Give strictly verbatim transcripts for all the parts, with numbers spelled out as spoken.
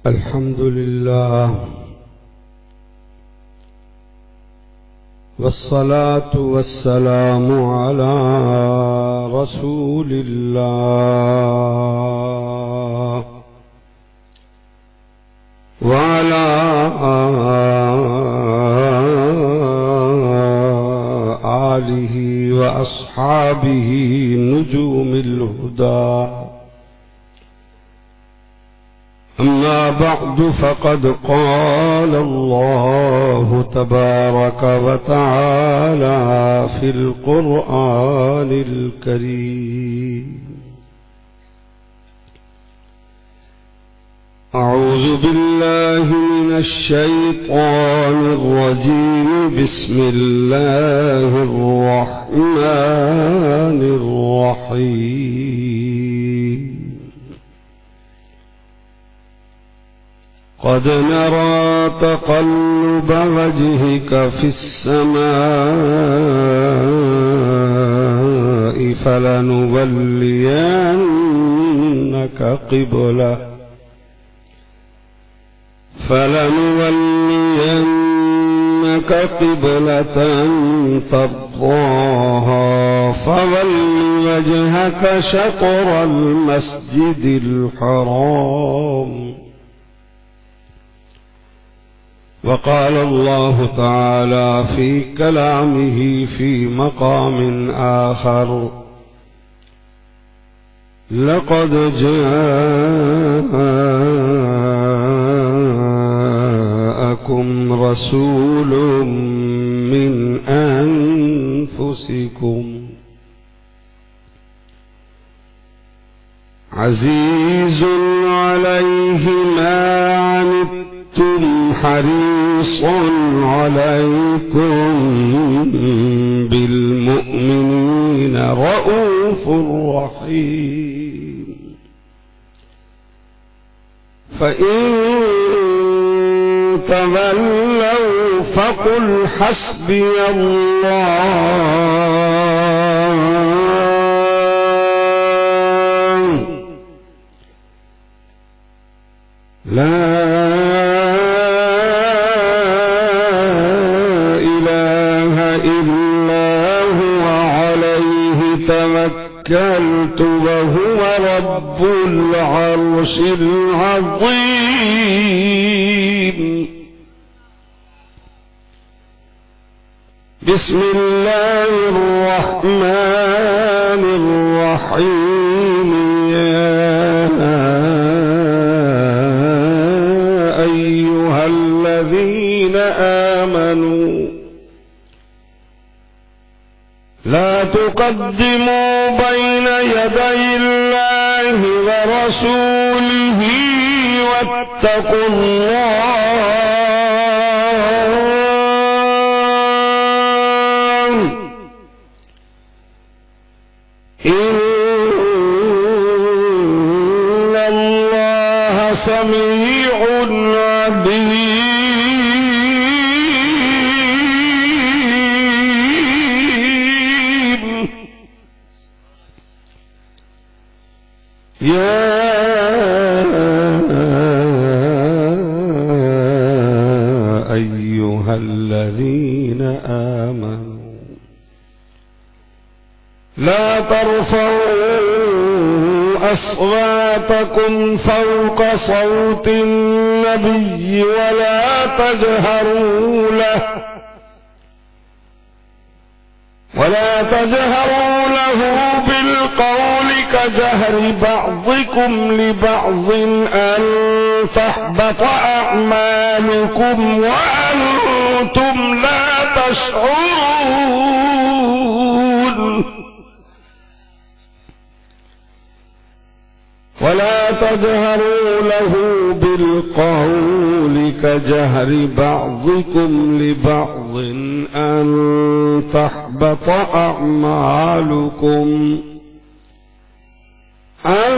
الحمد لله والصلاة والسلام على رسول الله وعلى آله وأصحابه نجوم الهدى. أما بعد، فقد قال الله تبارك وتعالى في القرآن الكريم: أعوذ بالله من الشيطان الرجيم. بسم الله الرحمن الرحيم. قد نرى تقلب وجهك في السماء فلنولينك قبلة فلنولينك قبلة ترضاها فول وجهك شطر المسجد الحرام. وقال الله تعالى في كلامه في مقام آخر: لقد جاءكم رسول من أنفسكم عزيز عليه ما عنتم حريص عليكم بالمؤمنين رؤوف رحيم. فإن تولوا فقل حسبي الله لا توكلت وهو رب العرش العظيم. بسم الله الرحمن الرحيم. يا أيها الذين آمنوا لا تقدموا بين يدي الله ورسوله واتقوا الله إن الله سميع عليم. يا أيها الذين آمنوا لا ترفعوا أصواتكم فوق صوت النبي ولا تجهروا له ولا تجهروا له بالقول كجهر بعضكم لبعض أن تحبط أعمالكم وأنتم لا تشعرون. ولا تجهروا له بالقول كجهر بعضكم لبعض أن تحبط أعمالكم أن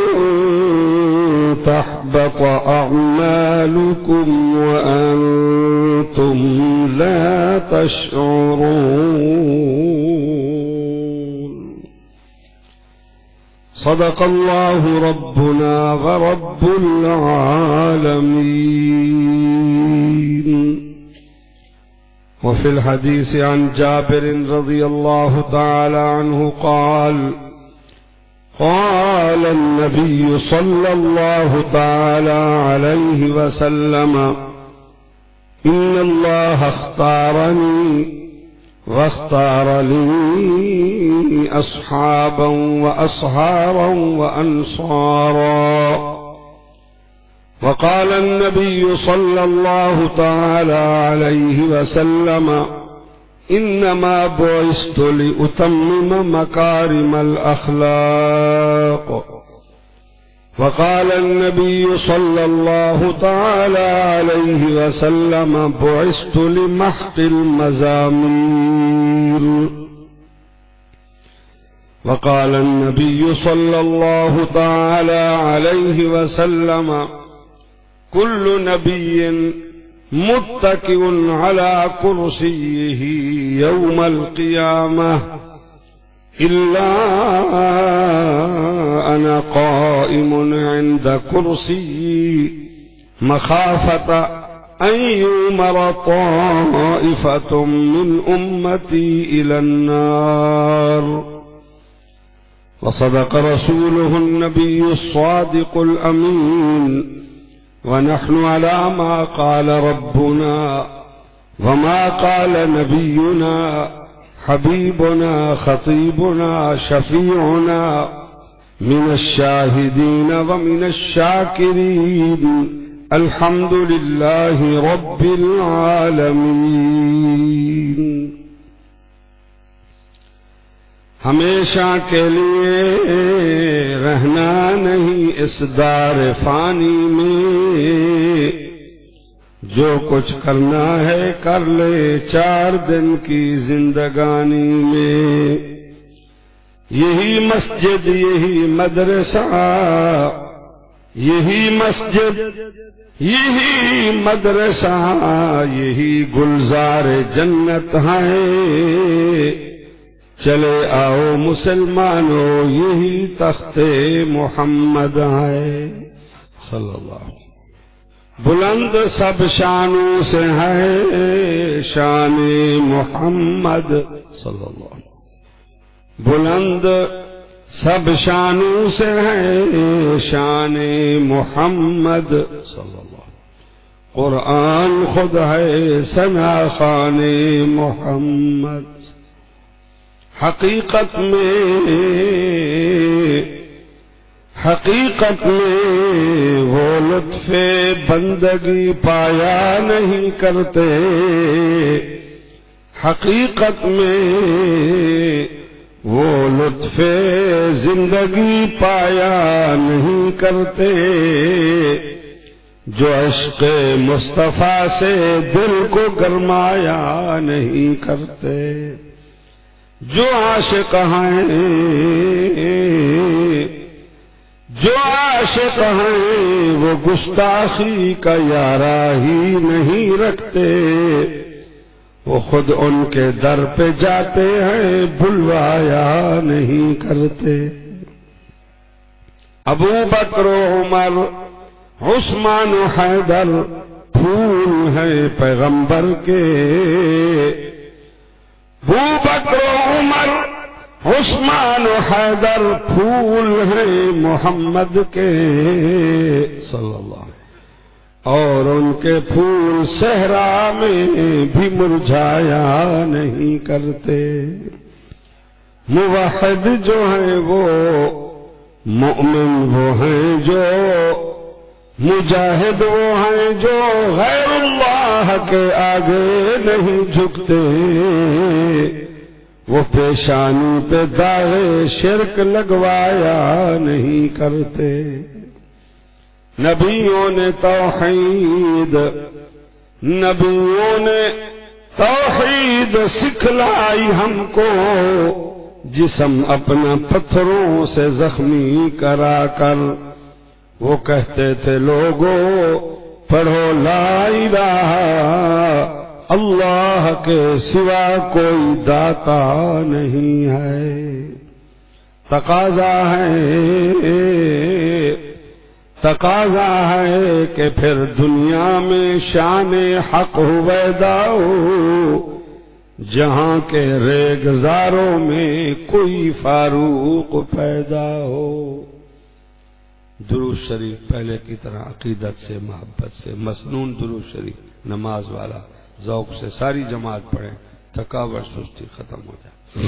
تحبط أعمالكم وأنتم لا تشعرون. صدق الله ربنا ورب العالمين. وفي الحديث عن جابر رضي الله تعالى عنه قال قال النبي صلى الله تعالى عليه وسلم إن الله اختارني واختار لي أصحابا وأصهارا وأنصارا. وقال النبي صلى الله تعالى عليه وسلم إنما بعثت لأتمم مكارم الأخلاق. وقال النبي صلى الله تعالى عليه وسلم بعثت لمحق المزامير. وقال النبي صلى الله تعالى عليه وسلم كل نبي متكئ على كرسيه يوم القيامة إلا أنا قائم عند كرسي مخافة أن يؤمر طائفة من أمتي إلى النار. وصدق رسوله النبي الصادق الأمين، ونحن على ما قال ربنا وما قال نبينا حبيبنا خطيبنا شفيعنا من الشاهدين ومن الشاكرين. الحمد لله رب العالمين. ہمیشہ کے لیے رہنا نہیں اس دار فانی میں، جو کچھ کرنا ہے کر لے چار دن کی زندگانی میں. یہی مسجد یہی مدرسہ یہی مسجد یہی مدرسہ یہی گلزار جنت ہے. چلے آؤ مسلمانوں یہی تخت محمد ہے صلی اللہ. بلند سب شانوں سے ہے شان محمد صلی اللہ. بلند سب شانوں سے ہے شان محمد صلی اللہ. قرآن خود ہے ثنا خوان محمد. حقیقت میں حقیقت میں وہ لطف بندگی پایا نہیں کرتے. حقیقت میں وہ لطف زندگی پایا نہیں کرتے. جو عشق مصطفیٰ سے دل کو گرمایا نہیں کرتے. جو عاشق ہیں جو عاشق ہیں وہ گستاخی کا یارا ہی نہیں رکھتے. وہ خود ان کے در پہ جاتے ہیں بلوایا نہیں کرتے. ابو بکر و عمر عثمان و حیدر پھول ہیں پیغمبر کے. ابو بکر و عمر عثمان و حیدر پھول ہیں محمد کے صلی اللہ. اور ان کے پھول صحرا میں بھی مرجھایا نہیں کرتے. موحد جو ہیں وہ مؤمن وہ ہیں جو مجاہد وہ ہیں جو غیر اللہ کے آگے نہیں جھکتے. وہ پیشانی پہ داغ شرک لگوایا نہیں کرتے. نبیوں نے توحید نبیوں نے توحید سکھلائی ہم کو. جسم اپنا پتھروں سے زخمی کرا کر وہ کہتے تھے لوگوں پڑھو لا الہ اللہ کے سوا کوئی داتا نہیں ہے. تقاضا ہے تقاضا ہے کہ پھر دنیا میں شان حق ہویدا ہو، جہاں کے ریگزاروں میں کوئی فاروق پیدا ہو۔ درود شریف پہلے کی طرح عقیدت سے، محبت سے، مسنون درود شریف نماز والا ذوق سے ساری جماعت پڑھیں، تھکاوٹ سستی ختم ہو جائے۔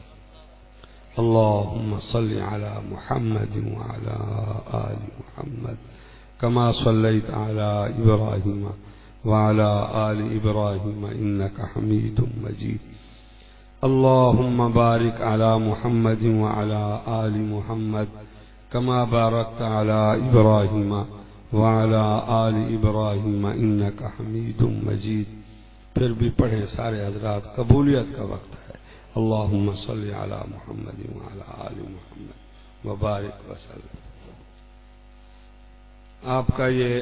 اللهم صل على محمد وعلى آل محمد كما صليت على إبراهيم وعلى آل إبراهيم إنك حميد مجيد۔ اللهم بارك على محمد وعلى آل محمد كما باركت على إبراهيم وعلى آل إبراهيم إنك حميد مجيد۔ پھر بھی پڑھیں سارے حضرات، قبولیت کا وقت ہے۔ اللہم صلی علی محمد وعلی آل محمد وبارک وسلم۔ آپ کا یہ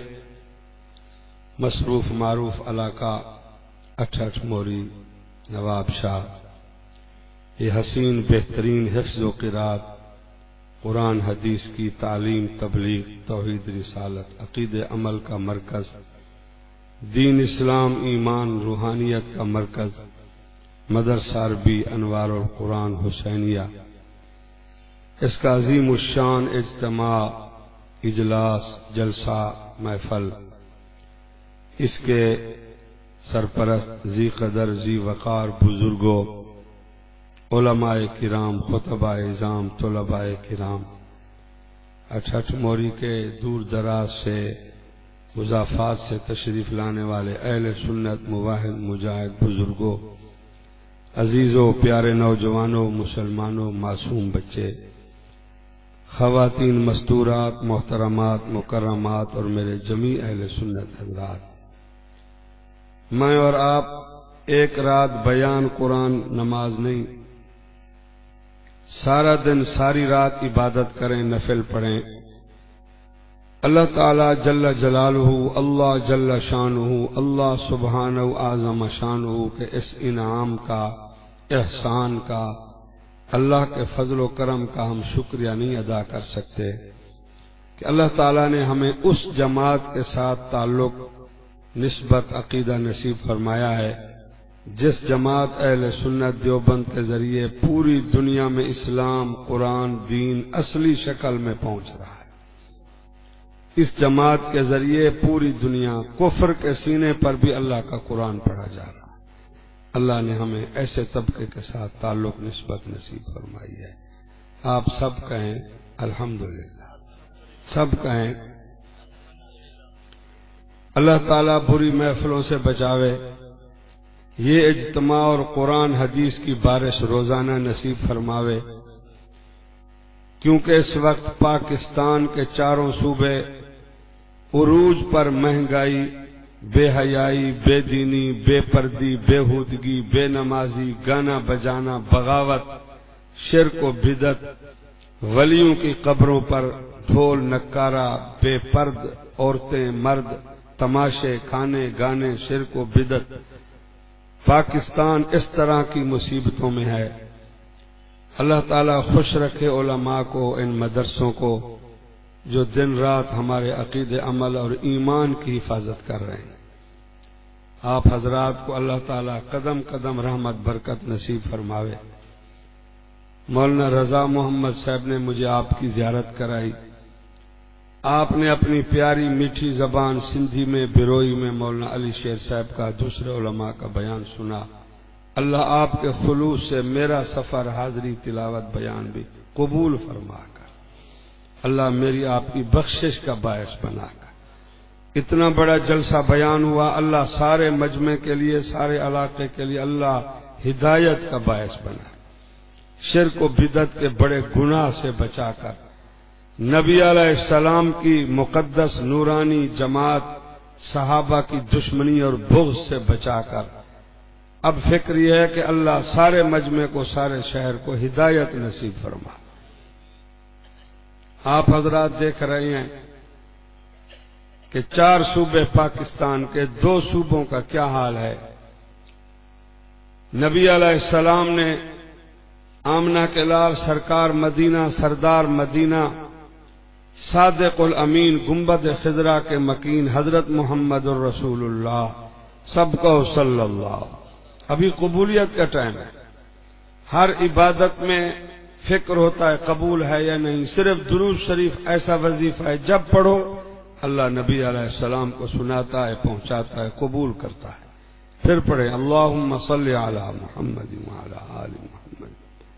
مصروف معروف علاقہ اٹھٹھ موری نواب شاہ، یہ حسین بہترین حفظ و قرات، قرآن حدیث کی تعلیم، تبلیغ، توحید رسالت، عقید عمل کا مرکز، دین اسلام ایمان روحانیت کا مرکز، مدرسہ عربی انوار القرآن حسینیہ، اس کا عظیم الشان اجتماع، اجلاس، جلسہ، محفل، اس کے سرپرست ذی قدر ذی وقار بزرگوں، علماء کرام، خطباء اعظام، طلباء کرام، اٹھٹھ موری کے دور دراز سے، مضافات سے تشریف لانے والے اہل سنت موحد مجاہد بزرگوں، عزیزوں، پیارے نوجوانوں، مسلمانوں، معصوم بچے، خواتین مستورات، محترمات، مکرمات اور میرے جمیع اہل سنت حضرات، میں اور آپ ایک رات بیان قرآن نماز نہیں، سارا دن ساری رات عبادت کریں، نفل پڑھیں، اللہ تعالی جل جلالہ، اللہ جل شانہ، اللہ سبحانہ اعظم شانہ کے اس انعام کا، احسان کا، اللہ کے فضل و کرم کا ہم شکریہ نہیں ادا کر سکتے کہ اللہ تعالی نے ہمیں اس جماعت کے ساتھ تعلق، نسبت، عقیدہ نصیب فرمایا ہے جس جماعت اہل سنت دیوبند کے ذریعے پوری دنیا میں اسلام، قرآن، دین اصلی شکل میں پہنچ رہا ہے۔ اس جماعت کے ذریعے پوری دنیا کفر کے سینے پر بھی اللہ کا قرآن پڑھا جا رہا ہے۔ اللہ نے ہمیں ایسے طبقے کے ساتھ تعلق، نسبت نصیب فرمائی ہے۔ آپ سب کہیں الحمدللہ، سب کہیں اللہ تعالیٰ بری محفلوں سے بچاوے، یہ اجتماع اور قرآن حدیث کی بارش روزانہ نصیب فرماوے، کیونکہ اس وقت پاکستان کے چاروں صوبے عروج پر مہنگائی، بے حیائی، بے دینی، بے پردی، بےہودگی، بے نمازی، گانا بجانا، بغاوت، شرک و بدعت، ولیوں کی قبروں پر ڈھول نکارا، بے پرد عورتیں، مرد، تماشے، کھانے گانے، شرک و بدعت، پاکستان اس طرح کی مصیبتوں میں ہے۔ اللہ تعالیٰ خوش رکھے علماء کو، ان مدرسوں کو جو دن رات ہمارے عقید عمل اور ایمان کی حفاظت کر رہے ہیں۔ آپ حضرات کو اللہ تعالیٰ قدم قدم رحمت برکت نصیب فرماوے۔ مولانا رضا محمد صاحب نے مجھے آپ کی زیارت کرائی، آپ نے اپنی پیاری میٹھی زبان سندھی میں، بروئی میں مولانا علی شیر صاحب کا، دوسرے علماء کا بیان سنا۔ اللہ آپ کے خلوص سے میرا سفر، حاضری، تلاوت، بیان بھی قبول فرما کر اللہ میری آپ کی بخشش کا باعث بنا کر اتنا بڑا جلسہ بیان ہوا، اللہ سارے مجمع کے لیے، سارے علاقے کے لیے اللہ ہدایت کا باعث بنا، شرک و بدعت کے بڑے گناہ سے بچا کر نبی علیہ السلام کی مقدس نورانی جماعت، صحابہ کی دشمنی اور بغض سے بچا کر اب فکر یہ ہے کہ اللہ سارے مجمع کو، سارے شہر کو ہدایت نصیب فرما۔ آپ حضرات دیکھ رہے ہیں کہ چار صوبے پاکستان کے، دو صوبوں کا کیا حال ہے۔ نبی علیہ السلام نے آمنہ کے لال سرکار مدینہ سردار مدینہ صادق الامین گنبد خضرا کے مکین حضرت محمد الرسول اللہ سب کو صلی اللہ. ابھی قبولیت کا ٹائم ہے. ہر عبادت میں فکر ہوتا ہے قبول ہے یا نہیں. صرف درود شریف ایسا وظیفہ ہے جب پڑھو اللہ نبی علیہ السلام کو سناتا ہے پہنچاتا ہے قبول کرتا ہے. پھر پڑھے اللہم صلی علی محمد وعلی آل محمد.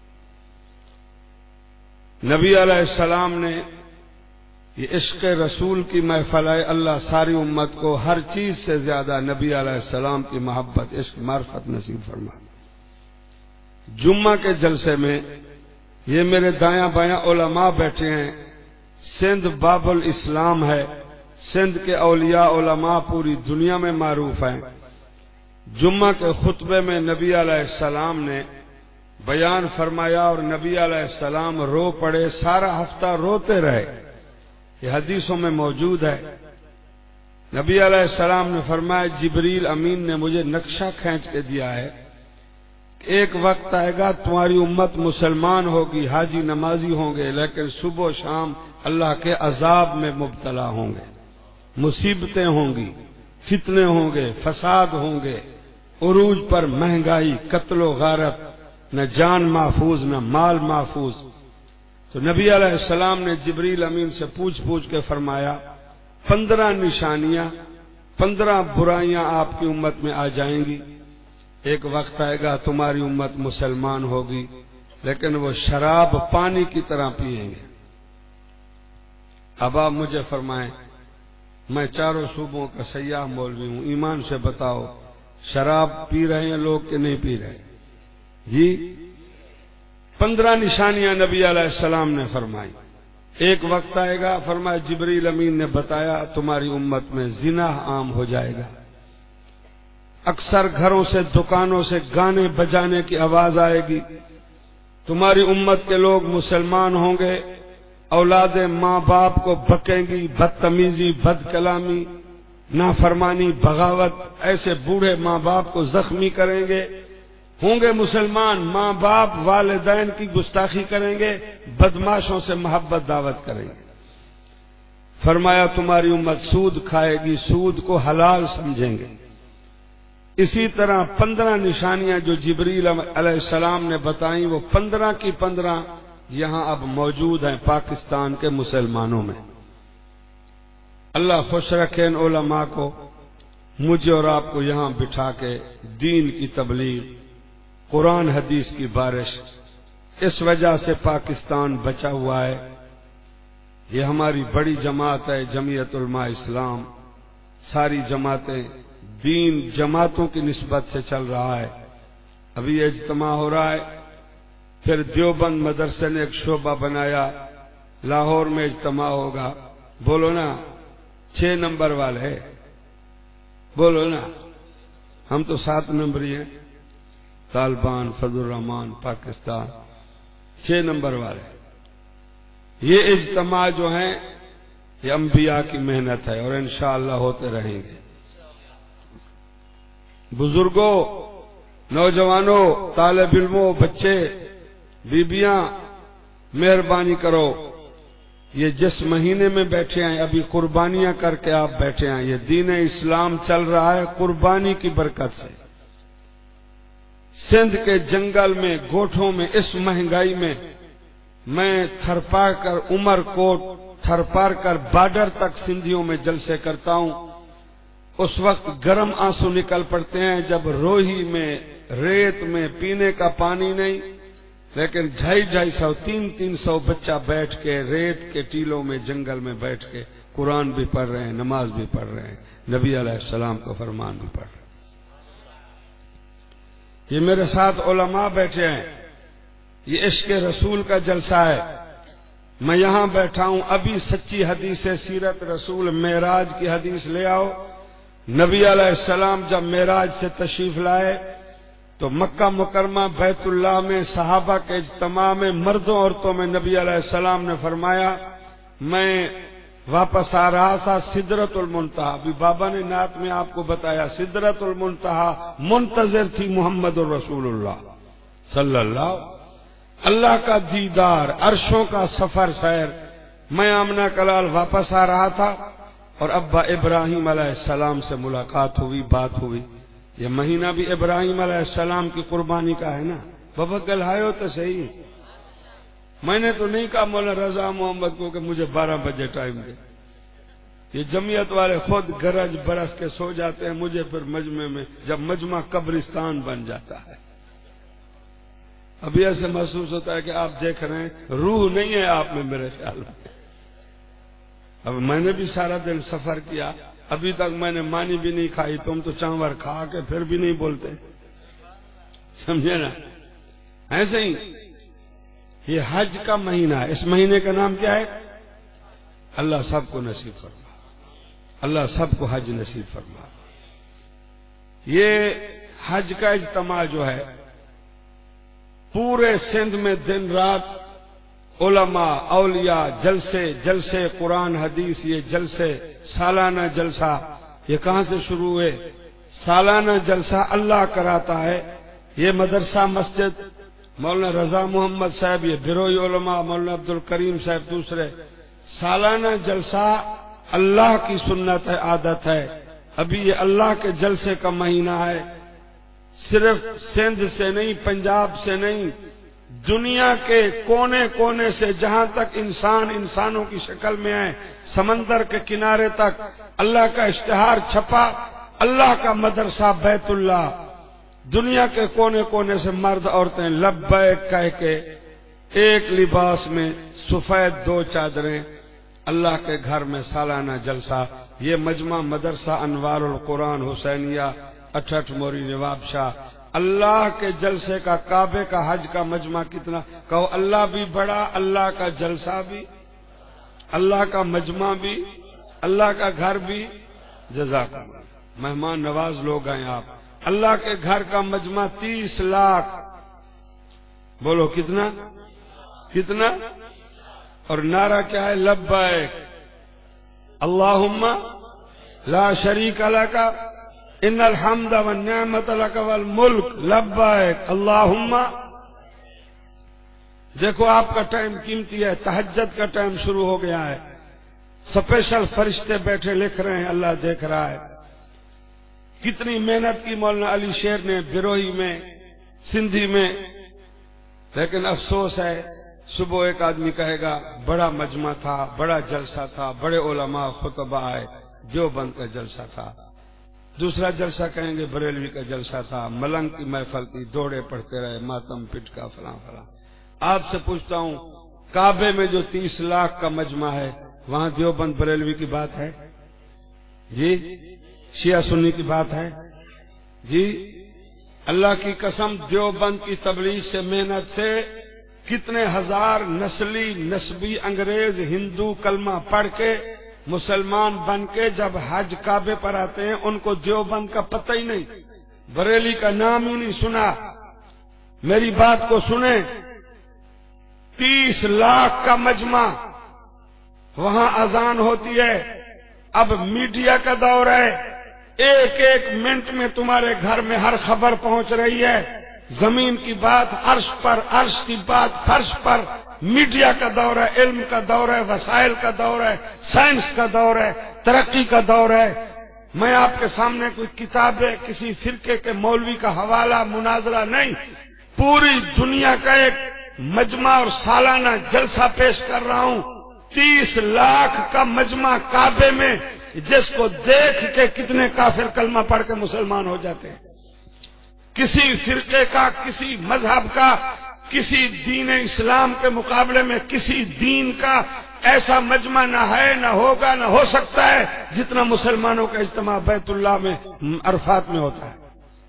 نبی علیہ السلام نے یہ عشق رسول کی محفل ہے. اللہ ساری امت کو ہر چیز سے زیادہ نبی علیہ السلام کی محبت عشق معرفت نصیب فرما. جمعہ کے جلسے میں یہ میرے دایاں بایاں علماء بیٹھے ہیں. سندھ باب الاسلام ہے. سندھ کے اولیاء علماء پوری دنیا میں معروف ہیں. جمعہ کے خطبے میں نبی علیہ السلام نے بیان فرمایا اور نبی علیہ السلام رو پڑے. سارا ہفتہ روتے رہے. یہ حدیثوں میں موجود ہے. نبی علیہ السلام نے فرمایا جبریل امین نے مجھے نقشہ کھینچ کے دیا ہے کہ ایک وقت آئے گا تمہاری امت مسلمان ہوگی حاجی نمازی ہوں گے لیکن صبح و شام اللہ کے عذاب میں مبتلا ہوں گے. مصیبتیں ہوں گی فتنے ہوں گے فساد ہوں گے عروج پر مہنگائی قتل و غارت نہ جان محفوظ نہ مال محفوظ. تو نبی علیہ السلام نے جبریل امین سے پوچھ پوچھ کے فرمایا پندرہ نشانیاں پندرہ برائیاں آپ کی امت میں آ جائیں گی. ایک وقت آئے گا تمہاری امت مسلمان ہوگی لیکن وہ شراب پانی کی طرح پیئیں گے. اب آپ مجھے فرمائیں میں چاروں صوبوں کا سیاح مولوی ہوں ایمان سے بتاؤ شراب پی رہے ہیں لوگ کہ نہیں پی رہے؟ جی پندرہ نشانیاں نبی علیہ السلام نے فرمائی. ایک وقت آئے گا فرمایا جبریل امین نے بتایا تمہاری امت میں زنا عام ہو جائے گا. اکثر گھروں سے دکانوں سے گانے بجانے کی آواز آئے گی. تمہاری امت کے لوگ مسلمان ہوں گے اولادیں ماں باپ کو بکیں گی بدتمیزی بد کلامی نافرمانی بغاوت ایسے بوڑھے ماں باپ کو زخمی کریں گے. ہوں گے مسلمان ماں باپ والدین کی گستاخی کریں گے بدماشوں سے محبت دعوت کریں گے. فرمایا تمہاری امت سود کھائے گی سود کو حلال سمجھیں گے. اسی طرح پندرہ نشانیاں جو جبریل علیہ السلام نے بتائیں وہ پندرہ کی پندرہ یہاں اب موجود ہیں پاکستان کے مسلمانوں میں. اللہ خوش رکھے ان علماء کو مجھے اور آپ کو یہاں بٹھا کے دین کی تبلیغ قرآن حدیث کی بارش. اس وجہ سے پاکستان بچا ہوا ہے. یہ ہماری بڑی جماعت ہے جمعیت علماء اسلام. ساری جماعتیں دین جماعتوں کی نسبت سے چل رہا ہے. ابھی اجتماع ہو رہا ہے. پھر دیوبند مدرسے نے ایک شعبہ بنایا لاہور میں اجتماع ہوگا. بولو نا چھ نمبر والے بولو نا. ہم تو سات نمبری ہیں طالبان فضل الرحمان پاکستان چھ نمبر والے. یہ اجتماع جو ہیں یہ انبیاء کی محنت ہے اور انشاءاللہ ہوتے رہیں گے. بزرگوں نوجوانوں طالب علموں بچے بیبیاں مہربانی کرو. یہ جس مہینے میں بیٹھے ہیں ابھی قربانیاں کر کے آپ بیٹھے ہیں یہ دین اسلام چل رہا ہے قربانی کی برکت سے. سندھ کے جنگل میں گوٹھوں میں اس مہنگائی میں میں تھرپا کر عمر کوٹ تھرپار کر بارڈر تک سندھیوں میں جلسے کرتا ہوں. اس وقت گرم آنسو نکل پڑتے ہیں جب روہی میں ریت میں پینے کا پانی نہیں لیکن ڈھائی ڈھائی سو تین تین سو بچہ بیٹھ کے ریت کے ٹیلوں میں جنگل میں بیٹھ کے قرآن بھی پڑھ رہے ہیں نماز بھی پڑھ رہے ہیں نبی علیہ السلام کا فرمان بھی پڑھ رہے ہیں. یہ میرے ساتھ علماء بیٹھے ہیں. یہ عشق رسول کا جلسہ ہے. میں یہاں بیٹھا ہوں ابھی سچی حدیث سیرت رسول معراج کی حدیث لے آؤ. نبی علیہ السلام جب معراج سے تشریف لائے تو مکہ مکرمہ بیت اللہ میں صحابہ کے اجتماع میں مردوں عورتوں میں نبی علیہ السلام نے فرمایا میں واپس آ رہا تھا سدرت المنتہا. ابھی بابا نے نعت میں آپ کو بتایا سدرت المنتہا منتظر تھی محمد الرسول اللہ صلی اللہ. اللہ کا دیدار، عرشوں کا سفر سیر۔ میں آمنہ کلال واپس آ رہا تھا اور ابا ابراہیم علیہ السلام سے ملاقات ہوئی، بات ہوئی۔ یہ مہینہ بھی ابراہیم علیہ السلام کی قربانی کا ہے نا، بابا گلہائیو تو صحیح۔ میں نے تو نہیں کہا مولانا رضا محمد کو کہ مجھے بارہ بجے ٹائم دے، یہ جمعیت والے خود گرج برس کے سو جاتے ہیں، مجھے پھر مجمع میں جب مجمع قبرستان بن جاتا ہے۔ ابھی ایسے محسوس ہوتا ہے کہ آپ دیکھ رہے ہیں روح نہیں ہے آپ میں، میرے خیال میں۔ اب میں نے بھی سارا دن سفر کیا، ابھی تک میں نے مانی بھی نہیں کھائی، تم تو چاور کھا کے پھر بھی نہیں بولتے، سمجھے نا؟ ایسے ہی یہ حج کا مہینہ ہے، اس مہینے کا نام کیا ہے؟ اللہ سب کو نصیب فرما، اللہ سب کو حج نصیب فرما۔ یہ حج کا اجتماع جو ہے پورے سندھ میں دن رات علماء، اولیاء، جلسے جلسے قرآن حدیث، یہ جلسے سالانہ جلسہ، یہ کہاں سے شروع ہوئے؟ سالانہ جلسہ اللہ کراتا ہے۔ یہ مدرسہ مسجد مولانا رضا محمد صاحب، یہ بروئی علماء مولانا عبد الکریم صاحب دوسرے، سالانہ جلسہ اللہ کی سنت ہے، عادت ہے۔ ابھی یہ اللہ کے جلسے کا مہینہ ہے، صرف سندھ سے نہیں، پنجاب سے نہیں، دنیا کے کونے کونے سے جہاں تک انسان انسانوں کی شکل میں ہے، سمندر کے کنارے تک اللہ کا اشتہار چھپا، اللہ کا مدرسہ بیت اللہ۔ دنیا کے کونے کونے سے مرد عورتیں لبیک کہہ کے ایک لباس میں سفید دو چادریں، اللہ کے گھر میں سالانہ جلسہ۔ یہ مجمع مدرسہ انوار القرآن حسینیہ اٹھٹ موری نواب شاہ۔ اللہ کے جلسے کا، کعبے کا حج کا مجمع کتنا، کہو اللہ بھی بڑا، اللہ کا جلسہ بھی، اللہ کا مجمع بھی، اللہ کا گھر بھی۔ جزاک اللہ، مہمان نواز لوگ ہیں آپ۔ اللہ کے گھر کا مجمع تیس لاکھ، بولو کتنا کتنا؟ اور نعرہ کیا ہے؟ لبیک اللہم لا شریک لک ان الحمد والنعمت لک والملک لبیک اللہم۔ دیکھو آپ کا ٹائم قیمتی ہے، تہجد کا ٹائم شروع ہو گیا ہے، سپیشل فرشتے بیٹھے لکھ رہے ہیں، اللہ دیکھ رہا ہے۔ کتنی محنت کی مولانا علی شیر نے بروہی میں، سندھی میں، لیکن افسوس ہے صبح ایک آدمی کہے گا بڑا مجمع تھا، بڑا جلسہ تھا، بڑے علماء خطبہ آئے، دیوبند کا جلسہ تھا۔ دوسرا جلسہ کہیں گے بریلوی کا جلسہ تھا، ملنگ کی محفل تھی، دوڑے پڑھتے رہے، ماتم پٹ کا فلاں فلاں۔ آپ سے پوچھتا ہوں، کعبے میں جو تیس لاکھ کا مجمع ہے، وہاں دیوبند بریلوی کی بات ہے جی؟ شیعہ سنی کی بات ہے جی؟ اللہ کی قسم، دیوبند کی تبلیغ سے، محنت سے کتنے ہزار نسلی نسبی انگریز ہندو کلمہ پڑھ کے مسلمان بن کے جب حج کعبے پر آتے ہیں، ان کو دیوبند کا پتہ ہی نہیں، بریلی کا نام ہی نہیں سنا۔ میری بات کو سنیں، تیس لاکھ کا مجمع، وہاں اذان ہوتی ہے۔ اب میڈیا کا دور ہے، ایک ایک منٹ میں تمہارے گھر میں ہر خبر پہنچ رہی ہے، زمین کی بات عرش پر، عرش کی بات فرش پر۔ میڈیا کا دور ہے، علم کا دور ہے، وسائل کا دور ہے، سائنس کا دور ہے، ترقی کا دور ہے۔ میں آپ کے سامنے کوئی کتابیں، کسی فرقے کے مولوی کا حوالہ، مناظرہ نہیں، پوری دنیا کا ایک مجمع اور سالانہ جلسہ پیش کر رہا ہوں۔ تیس لاکھ کا مجمع کعبے میں، جس کو دیکھ کے کتنے کافر کلمہ پڑھ کے مسلمان ہو جاتے ہیں۔ کسی فرقے کا، کسی مذہب کا، کسی دین اسلام کے مقابلے میں کسی دین کا ایسا مجمع نہ ہے، نہ ہوگا، نہ ہو سکتا ہے جتنا مسلمانوں کا اجتماع بیت اللہ میں، عرفات میں ہوتا ہے۔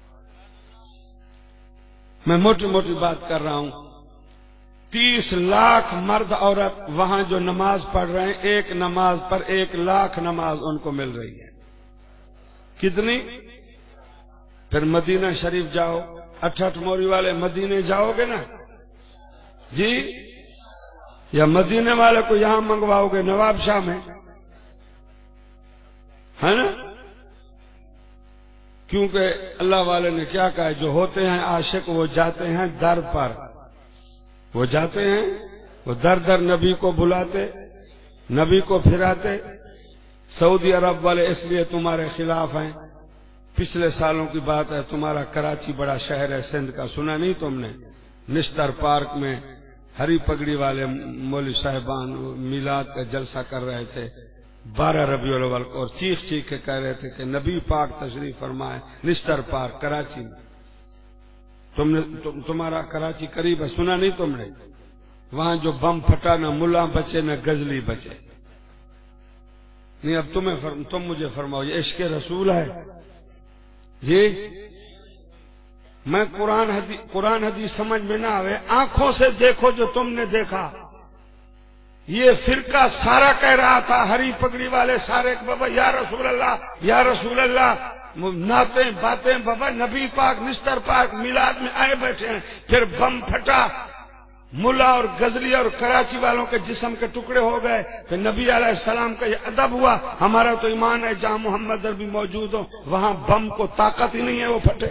میں موٹی موٹی بات کر رہا ہوں، تیس لاکھ مرد عورت وہاں جو نماز پڑھ رہے ہیں، ایک نماز پر ایک لاکھ نماز ان کو مل رہی ہے۔ کتنی؟ پھر مدینہ شریف جاؤ، اٹھٹ موری والے مدینے جاؤ گے نا جی، یا مدینے والے کو یہاں منگواؤ گے نواب شاہ میں، ہے نا؟ کیونکہ اللہ والے نے کیا کہا ہے، جو ہوتے ہیں عاشق وہ جاتے ہیں در پر، وہ جاتے ہیں، وہ در در نبی کو بلاتے، نبی کو پھراتے. سعودی عرب والے اس لیے تمہارے خلاف ہیں. پچھلے سالوں کی بات ہے، تمہارا کراچی بڑا شہر ہے سندھ کا، سنا نہیں تم نے؟ نشتر پارک میں ہری پگڑی والے مولوی صاحبان میلاد کا جلسہ کر رہے تھے بارہ ربیع الاول کو، اور چیخ چیخ کے کہہ رہے تھے کہ نبی پاک تشریف فرمائے نشتر پارک کراچی میں. تم نے تمہارا کراچی قریب ہے، سنا نہیں تم نے؟ وہاں جو بم پھٹا نہ ملا بچے نہ غزلی بچے. نہیں اب تمہیں فرم تم مجھے فرماؤ، یہ عشق رسول ہے؟ جی میں قرآن حدیث قرآن حدیث سمجھ میں نہ آوے، آنکھوں سے دیکھو جو تم نے دیکھا. یہ فرقہ سارا کہہ رہا تھا، ہری پگڑی والے سارے بابا یا رسول اللہ یا رسول اللہ، نعتیں باتیں بابا نبی پاک نشتر پاک میلاد میں آئے بیٹھے ہیں. پھر بم پھٹا، ملا اور غزلی اور کراچی والوں کے جسم کے ٹکڑے ہو گئے. پھر نبی علیہ السلام کا یہ ادب ہوا. ہمارا تو ایمان ہے جہاں محمد عربی موجود ہو وہاں بم کو طاقت ہی نہیں ہے وہ پھٹے.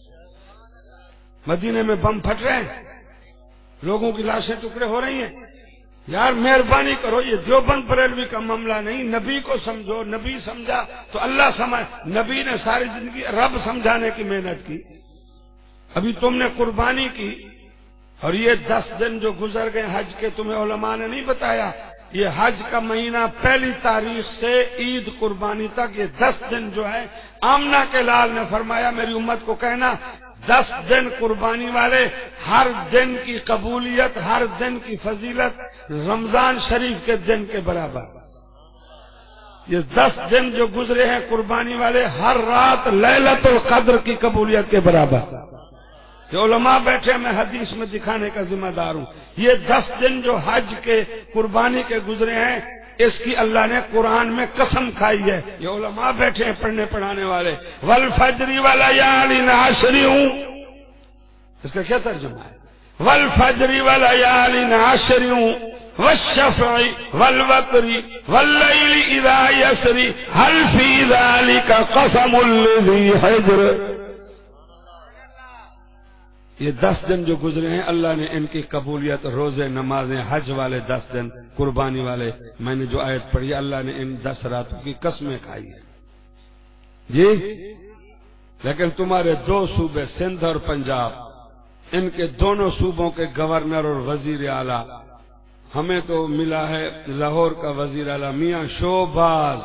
مدینے میں بم پھٹ رہے ہیں، لوگوں کی لاشیں ٹکڑے ہو رہی ہیں. یار مہربانی کرو، یہ دیوبند بریلوی کا معاملہ نہیں. نبی کو سمجھو، نبی سمجھا تو اللہ سمجھ. نبی نے ساری زندگی رب سمجھانے کی محنت کی. ابھی تم نے قربانی کی، اور یہ دس دن جو گزر گئے حج کے تمہیں علماء نے نہیں بتایا. یہ حج کا مہینہ پہلی تاریخ سے عید قربانی تک یہ دس دن جو ہے، آمنہ کے لال نے فرمایا میری امت کو کہنا دس دن قربانی والے، ہر دن کی قبولیت، ہر دن کی فضیلت رمضان شریف کے دن کے برابر. یہ دس دن جو گزرے ہیں قربانی والے، ہر رات لیلۃ القدر کی قبولیت کے برابر. جو علماء بیٹھے میں حدیث میں دکھانے کا ذمہ دار ہوں. یہ دس دن جو حج کے قربانی کے گزرے ہیں، اس کی اللہ نے قرآن میں قسم کھائی ہے. یہ علماء بیٹھے ہیں پڑھنے پڑھانے والے. والفجر ولیال عشر، اس کا کیا ترجمہ ہے؟ والفجر ولیال عشر والشفع والوتر واللیل اذا یسری هل فی ذلک قسم لذی حجر. یہ دس دن جو گزرے ہیں اللہ نے ان کی قبولیت، روزے نمازیں حج والے دس دن قربانی والے، میں نے جو آیت پڑھی اللہ نے ان دس راتوں کی قسمیں کھائی ہیں. جی لیکن تمہارے دو صوبے سندھ اور پنجاب، ان کے دونوں صوبوں کے گورنر اور وزیر اعلیٰ، ہمیں تو ملا ہے لاہور کا وزیر اعلیٰ میاں شوباز.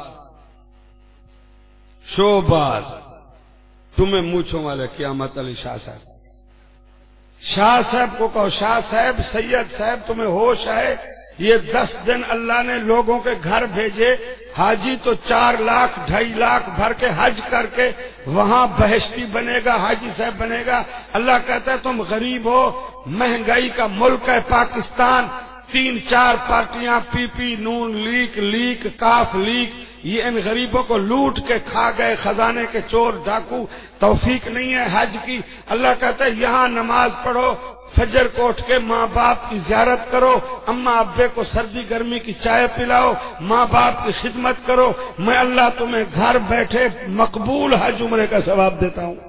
شوباز تمہیں مونچھوں والے قیامت علی شاہ صاحب. شاہ صاحب کو کہو شاہ صاحب، سید صاحب تمہیں ہوش ہے؟ یہ دس دن اللہ نے لوگوں کے گھر بھیجے. حاجی تو چار لاکھ ڈھائی لاکھ بھر کے حج کر کے وہاں بہشتی بنے گا، حاجی صاحب بنے گا. اللہ کہتا ہے تم غریب ہو، مہنگائی کا ملک ہے پاکستان، تین چار پارٹیاں پی پی، نون لیگ، لیگ کاف لیگ، یہ ان غریبوں کو لوٹ کے کھا گئے، خزانے کے چور ڈاکو. توفیق نہیں ہے حج کی. اللہ کہتا ہے یہاں نماز پڑھو، فجر کو اٹھ کے ماں باپ کی زیارت کرو، اماں ابے کو سردی گرمی کی چائے پلاؤ، ماں باپ کی خدمت کرو. میں اللہ تمہیں گھر بیٹھے مقبول حج عمرے کا ثواب دیتا ہوں.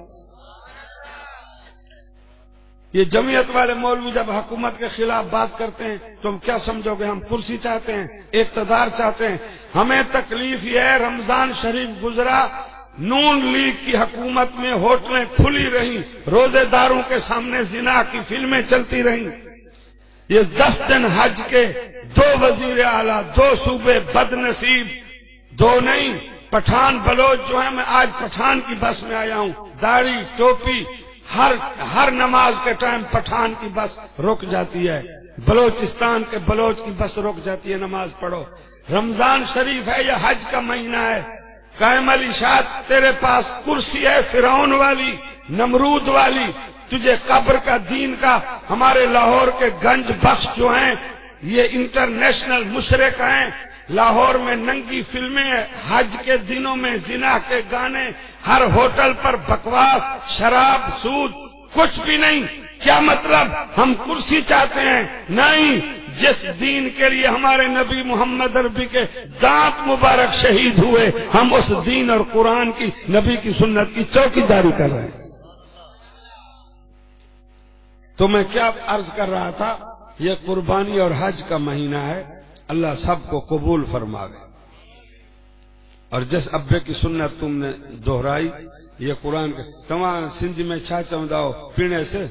یہ جمعیت والے مولوی جب حکومت کے خلاف بات کرتے ہیں تم کیا سمجھو گے؟ ہم کرسی چاہتے ہیں، اقتدار چاہتے ہیں. ہمیں تکلیف یہ ہے رمضان شریف گزرا، نون لیگ کی حکومت میں ہوٹلیں کھلی رہیں، روزے داروں کے سامنے زنا کی فلمیں چلتی رہیں. یہ دس دن حج کے دو وزیر اعلیٰ، دو صوبے بد نصیب، دو نہیں پٹھان بلوچ جو ہیں، میں آج پٹھان کی بس میں آیا ہوں، داڑھی ٹوپی، ہر ہر نماز کے ٹائم پٹھان کی بس رک جاتی ہے، بلوچستان کے بلوچ کی بس رک جاتی ہے، نماز پڑھو. رمضان شریف ہے، یہ حج کا مہینہ ہے. قائم علی شاہ تیرے پاس کرسی ہے فرعون والی، نمرود والی، تجھے قبر کا دین کا. ہمارے لاہور کے گنج بخش جو ہیں یہ انٹرنیشنل مشرق ہیں. لاہور میں ننگی فلمیں، حج کے دنوں میں زنا کے گانے، ہر ہوٹل پر بکواس، شراب، سود، کچھ بھی نہیں. کیا مطلب؟ ہم کرسی چاہتے ہیں؟ نہیں، جس دین کے لیے ہمارے نبی محمد عربی کے دانت مبارک شہید ہوئے، ہم اس دین اور قرآن کی، نبی کی سنت کی چوکیداری کر رہے ہیں. تو میں کیا عرض کر رہا تھا یہ قربانی اور حج کا مہینہ ہے، اللہ سب کو قبول فرماوے۔ اور جس ابے کی سنت تم نے دہرائی، یہ قرآن کے تمام سندھ میں چھا چمداؤ پینے سے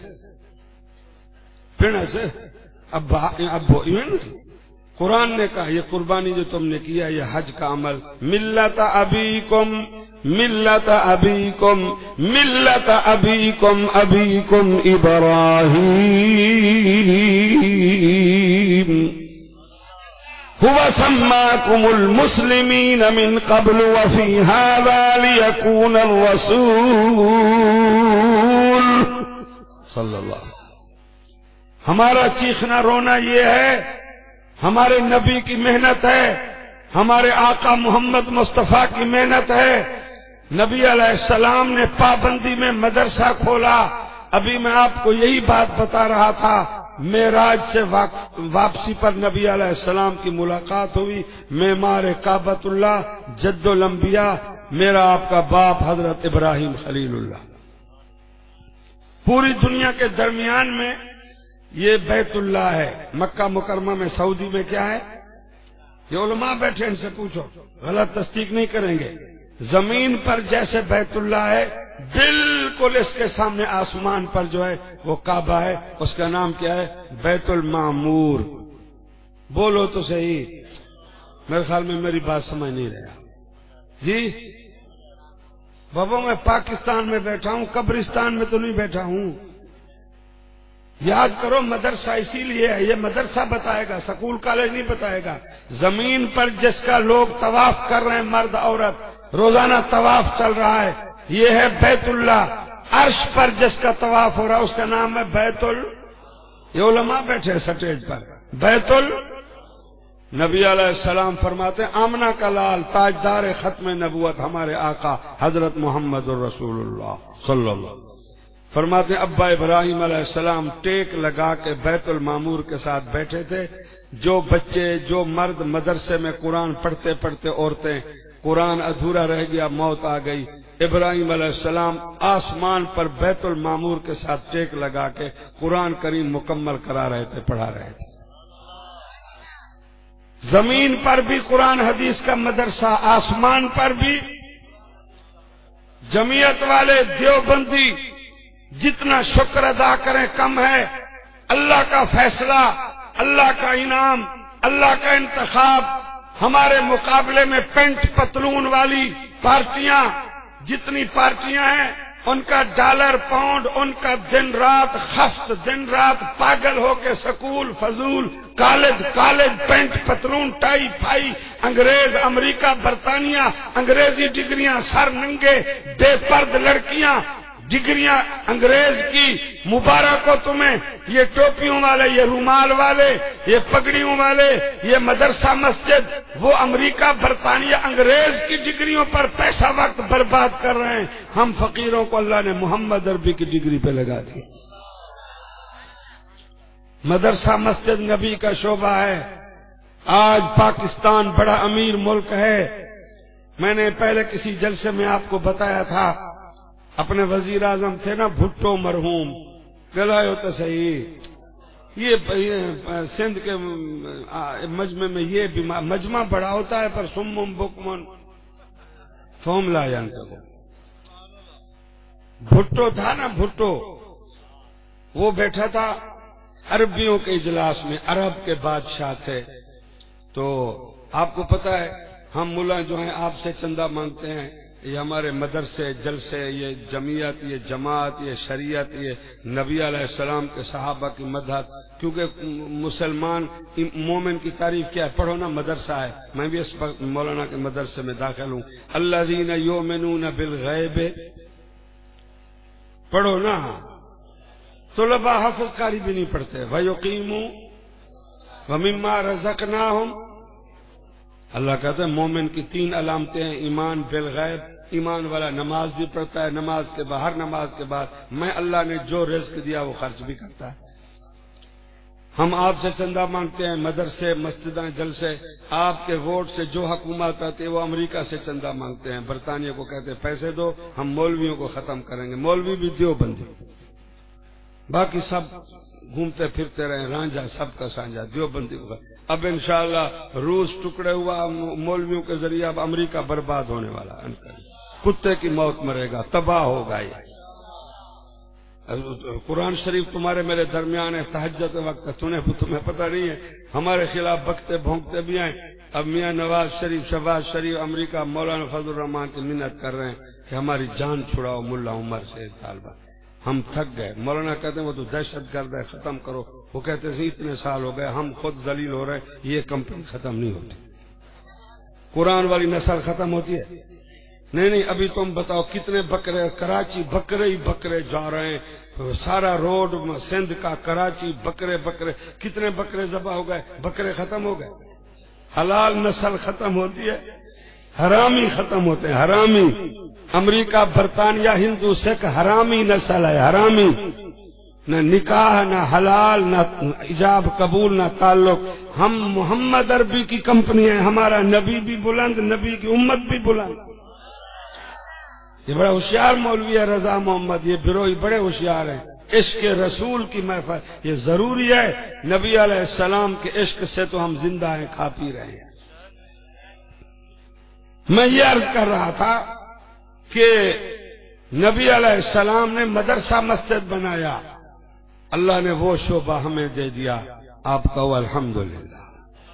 پینے سے اب اب قرآن نے کہا یہ قربانی جو تم نے کیا یہ حج کا عمل، ملت ابیکم ملت ابیکم ملت ابیکم ابیکم ابراہیم هو سماكم المسلمين من قبل وفي هذا ليكون الرسول صلی اللہ۔ ہمارا چیخنا رونا یہ ہے، ہمارے نبی کی محنت ہے، ہمارے آقا محمد مصطفیٰ کی محنت ہے۔ نبی علیہ السلام نے پابندی میں مدرسہ کھولا۔ ابھی میں آپ کو یہی بات بتا رہا تھا، معراج سے واپسی پر نبی علیہ السلام کی ملاقات ہوئی، معمار کعبۃ اللہ جد الانبیاء، میرا آپ کا باپ حضرت ابراہیم خلیل اللہ۔ پوری دنیا کے درمیان میں یہ بیت اللہ ہے۔ مکہ مکرمہ میں سعودی میں کیا ہے؟ یہ علماء بیٹھے، ان سے پوچھو، غلط تصدیق نہیں کریں گے۔ زمین پر جیسے بیت اللہ ہے، بالکل اس کے سامنے آسمان پر جو ہے وہ کعبہ ہے، اس کا نام کیا ہے؟ بیت المعمور۔ بولو تو صحیح، میرے خیال میں میری بات سمجھ نہیں رہا جی۔ بابا میں پاکستان میں بیٹھا ہوں، قبرستان میں تو نہیں بیٹھا ہوں۔ یاد کرو مدرسہ اسی لیے ہے، یہ مدرسہ بتائے گا، سکول کالج نہیں بتائے گا۔ زمین پر جس کا لوگ طواف کر رہے ہیں، مرد عورت روزانہ طواف چل رہا ہے، یہ ہے بیت اللہ۔ عرش پر جس کا طواف ہو رہا ہے اس کا نام ہے بیت ال، یہ علماء بیٹھے سٹیج پر، بیت ال۔ نبی علیہ السلام فرماتے ہیں آمنہ کا لال تاجدار ختم نبوت ہمارے آقا حضرت محمد الرسول اللہ صلی اللہ علیہ وسلم فرماتے ہیں ابا ابراہیم علیہ السلام ٹیک لگا کے بیت المعمور کے ساتھ بیٹھے تھے۔ جو بچے جو مرد مدرسے میں قرآن پڑھتے پڑھتے عورتیں، قرآن ادھورا رہ گیا، موت آ گئی، ابراہیم علیہ السلام آسمان پر بیت المعمور کے ساتھ ٹیک لگا کے قرآن کریم مکمل کرا رہے تھے، پڑھا رہے تھے۔ زمین پر بھی قرآن حدیث کا مدرسہ، آسمان پر بھی۔ جمعیت والے دیوبندی جتنا شکر ادا کریں کم ہے۔ اللہ کا فیصلہ، اللہ کا انعام، اللہ کا انتخاب۔ ہمارے مقابلے میں پینٹ پتلون والی پارٹیاں، جتنی پارٹیاں ہیں، ان کا ڈالر پاؤنڈ، ان کا دن رات خفت، دن رات پاگل ہو کے سکول فضول، کالج کالج پینٹ پتلون ٹائی پھائی، انگریز امریکہ برطانیہ، انگریزی ڈگریاں، سر ننگے بے پرد لڑکیاں، ڈگریاں انگریز کی، مبارک ہو تمہیں۔ یہ ٹوپیوں والے، یہ رومال والے، یہ پگڑیوں والے، یہ مدرسہ مسجد، وہ امریکہ برطانیہ انگریز کی ڈگریوں پر پیسہ وقت برباد کر رہے ہیں۔ ہم فقیروں کو اللہ نے محمد عربی کی ڈگری پہ لگا دی۔ مدرسہ مسجد نبی کا شعبہ ہے۔ آج پاکستان بڑا امیر ملک ہے۔ میں نے پہلے کسی جلسے میں آپ کو بتایا تھا، اپنے وزیر اعظم تھے نا بھٹو مرحوم، گلائے ہوتا صحیح، یہ سندھ کے مجمع میں یہ مجمع بڑا ہوتا ہے پر سمم بکمن فہم لا جانتے ہو۔ بھٹو تھا نا بھٹو، وہ بیٹھا تھا عربیوں کے اجلاس میں، عرب کے بادشاہ تھے۔ تو آپ کو پتا ہے ہم ملا جو ہیں آپ سے چندہ مانگتے ہیں، یہ ہمارے مدرسے جلسے، یہ جمعیت، یہ جماعت، یہ شریعت، یہ نبی علیہ السلام کے صحابہ کی مدحت، کیونکہ مسلمان مومن کی تعریف کیا ہے؟ پڑھو نا، مدرسہ ہے۔ میں بھی اس وقت مولانا کے مدرسے میں داخل ہوں۔ الذین یؤمنون بالغیب، پڑھو نا۔ طلباء حافظ قاری بھی نہیں پڑھتے۔ وَيُقِيمُوا وَمِمَّا رَزَقْنَاهُمْ، اللہ کہتے ہیں مومن کی تین علامتیں ہیں، ایمان بالغیب، ایمان والا نماز بھی پڑھتا ہے، نماز کے بعد ہر نماز کے بعد میں اللہ نے جو رزق دیا وہ خرچ بھی کرتا ہے۔ ہم آپ سے چندہ مانگتے ہیں، مدرسے مسجدیں جلسے، آپ کے ووٹ سے جو حکومت آتی ہے وہ امریکہ سے چندہ مانگتے ہیں، برطانیہ کو کہتے ہیں پیسے دو، ہم مولویوں کو ختم کریں گے۔ مولوی بھی دیوبندی، باقی سب گھومتے پھرتے رہے، رانجھا سب کا سانجھا دیوبندی کو۔ اب انشاءاللہ روس ٹکڑے ہوا مولویوں کے ذریعے، اب امریکہ برباد ہونے والا، کتے کی موت مرے گا، تباہ ہوگا یہ۔ قرآن شریف تمہارے میرے درمیان ہے، تہجد وقت تمہیں تمہیں پتہ نہیں ہے، ہمارے خلاف بکتے بھونکتے بھی ہیں۔ اب میاں نواز شریف، شہباز شریف امریکہ مولانا فضل الرحمان کی منت کر رہے ہیں کہ ہماری جان چھڑاؤ ملا عمر سے طالبہ، ہم تھک گئے۔ مولانا کہتے ہیں وہ تو دہشت گرد ہے، ختم کرو۔ وہ کہتے ہیں اتنے سال ہو گئے، ہم خود ذلیل ہو رہے ہیں، یہ کمپنی ختم نہیں ہوتی۔ قرآن والی نسل ختم ہوتی ہے؟ نہیں نہیں۔ ابھی تم بتاؤ کتنے بکرے، کراچی بکرے ہی بکرے جا رہے ہیں، سارا روڈ سندھ کا کراچی بکرے بکرے، کتنے بکرے ذبح ہو گئے، بکرے ختم ہو گئے۔ حلال نسل ختم ہوتی ہے، حرامی ختم ہوتے ہیں، حرامی۔ امریکہ برطانیہ ہندو سکھ حرامی نسل ہے، حرامی، نہ نکاح نہ حلال نہ ایجاب قبول نہ تعلق۔ ہم محمد عربی کی کمپنی ہے، ہمارا نبی بھی بلند، نبی کی امت بھی بلند۔ یہ بڑا ہوشیار مولوی ہے رضا محمد، یہ بروئی بڑے ہوشیار ہیں۔ عشق رسول کی محفل یہ ضروری ہے، نبی علیہ السلام کے عشق سے تو ہم زندہ ہیں، کھا پی رہے ہیں۔ میں یہ عرض کر رہا تھا کہ نبی علیہ السلام نے مدرسہ مسجد بنایا، اللہ نے وہ شعبہ ہمیں دے دیا، آپ کہو الحمدللہ۔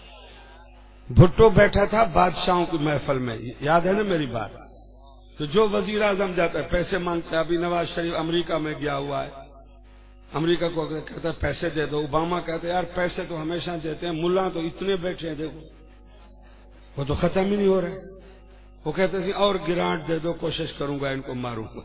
بھٹو بیٹھا تھا بادشاہوں کی محفل میں، یاد ہے نا میری بات؟ تو جو وزیر اعظم جاتا ہے پیسے مانگتا ہے، ابھی نواز شریف امریکہ میں گیا ہوا ہے، امریکہ کو کہتا ہے پیسے دے دو، اوباما کہتے ہیں یار پیسے تو ہمیشہ دیتے ہیں، ملا تو اتنے بیٹھے ہیں دیکھو، وہ تو ختم ہی نہیں ہو رہے۔ وہ کہتے ہیں اور گرانٹ دے دو، کوشش کروں گا ان کو ماروں گا،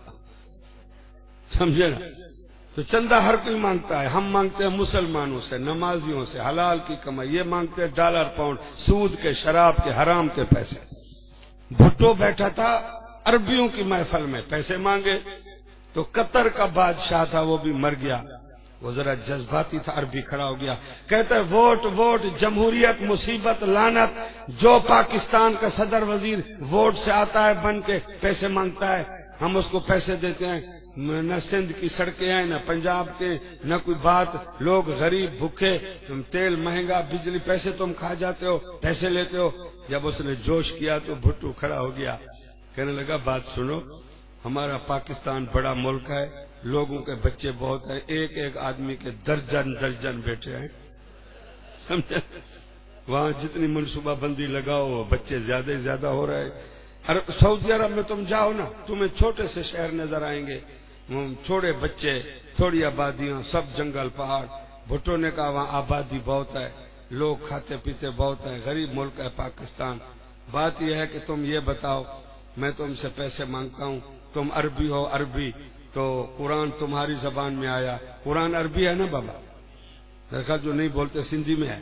سمجھے نا؟ تو چندہ ہر کوئی مانگتا ہے، ہم مانگتے ہیں مسلمانوں سے، نمازیوں سے، حلال کی کمائی، یہ مانگتے ہیں ڈالر پاؤنڈ، سود کے، شراب کے، حرام کے پیسے۔ بھٹو بیٹھا تھا عربیوں کی محفل میں، پیسے مانگے، تو قطر کا بادشاہ تھا وہ بھی مر گیا، وہ ذرا جذباتی تھا، عربی کھڑا ہو گیا، کہتا ہے ووٹ ووٹ، جمہوریت مصیبت لعنت، جو پاکستان کا صدر وزیر ووٹ سے آتا ہے بن کے پیسے مانگتا ہے، ہم اس کو پیسے دیتے ہیں، نہ سندھ کی سڑکیں ہیں نہ پنجاب کے، نہ کوئی بات، لوگ غریب بھوکے، تیل مہنگا، بجلی، پیسے تم کھا جاتے ہو، پیسے لیتے ہو۔ جب اس نے جوش کیا تو بھٹو کھڑا ہو گیا، کہنے لگا بات سنو، ہمارا پاکستان بڑا ملک ہے، لوگوں کے بچے بہت ہیں، ایک ایک آدمی کے درجن درجن بیٹے ہیں، سمجھے؟ وہاں جتنی منصوبہ بندی لگاؤ بچے زیادہ ہی زیادہ ہو رہے ہیں۔ سعودی عرب میں تم جاؤ نا، تمہیں چھوٹے سے شہر نظر آئیں گے، چھوڑے بچے، تھوڑی آبادیاں، سب جنگل پہاڑ۔ بھٹو نے کہا وہاں آبادی بہت ہے، لوگ کھاتے پیتے بہت ہیں، غریب ملک ہے پاکستان، بات یہ ہے کہ تم یہ بتاؤ، میں تم سے پیسے مانگتا ہوں، تم عربی ہو، عربی تو قرآن تمہاری زبان میں آیا، قرآن عربی ہے نا بابا؟ دیکھا جو نہیں بولتے سندھی میں ہے،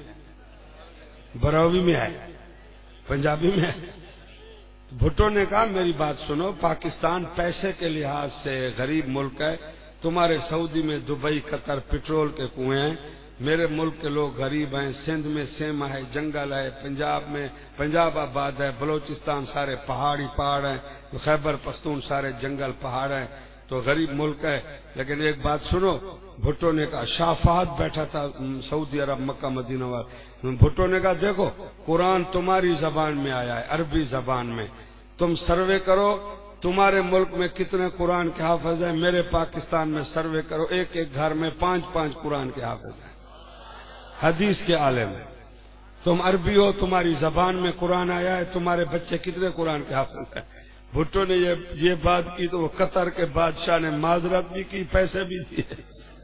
براوی میں ہے، پنجابی میں ہے۔ بھٹو نے کہا میری بات سنو، پاکستان پیسے کے لحاظ سے غریب ملک ہے، تمہارے سعودی میں دبئی قطر پٹرول کے کنویں ہیں، میرے ملک کے لوگ غریب ہیں، سندھ میں سیما ہے، جنگل ہے، پنجاب میں پنجاب آباد ہے، بلوچستان سارے پہاڑی پہاڑ ہیں، تو خیبر پختون سارے جنگل پہاڑ ہیں، تو غریب ملک ہے۔ لیکن ایک بات سنو، بھٹو نے کہا، شاہ فہد بیٹھا تھا سعودی عرب مکہ مدینہ والے، بھٹو نے کہا دیکھو قرآن تمہاری زبان میں آیا ہے، عربی زبان میں، تم سروے کرو تمہارے ملک میں کتنے قرآن کے حافظ ہیں، میرے پاکستان میں سروے کرو، ایک ایک گھر میں پانچ پانچ قرآن کے حافظ ہیں، حدیث کے عالم ہیں، تم عربی ہو، تمہاری زبان میں قرآن آیا ہے، تمہارے بچے کتنے قرآن کے حافظ ہیں۔ بھٹو نے یہ یہ بات کی تو وہ قطر کے بادشاہ نے معذرت بھی کی، پیسے بھی دیے۔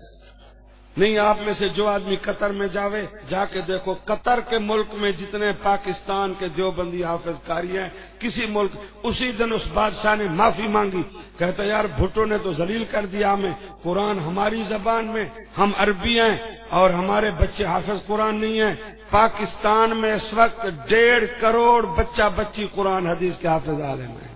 نہیں، آپ میں سے جو آدمی قطر میں جاوے، جا کے دیکھو قطر کے ملک میں جتنے پاکستان کے دیوبندی حافظ قاری ہیں، کسی ملک، اسی دن اس بادشاہ نے معافی مانگی، کہتا یار بھٹو نے تو ذلیل کر دیا ہمیں، قرآن ہماری زبان میں، ہم عربی ہیں اور ہمارے بچے حافظ قرآن نہیں ہیں۔ پاکستان میں اس وقت ڈیڑھ کروڑ بچہ بچی قرآن حدیث کے حافظ عالم ہیں۔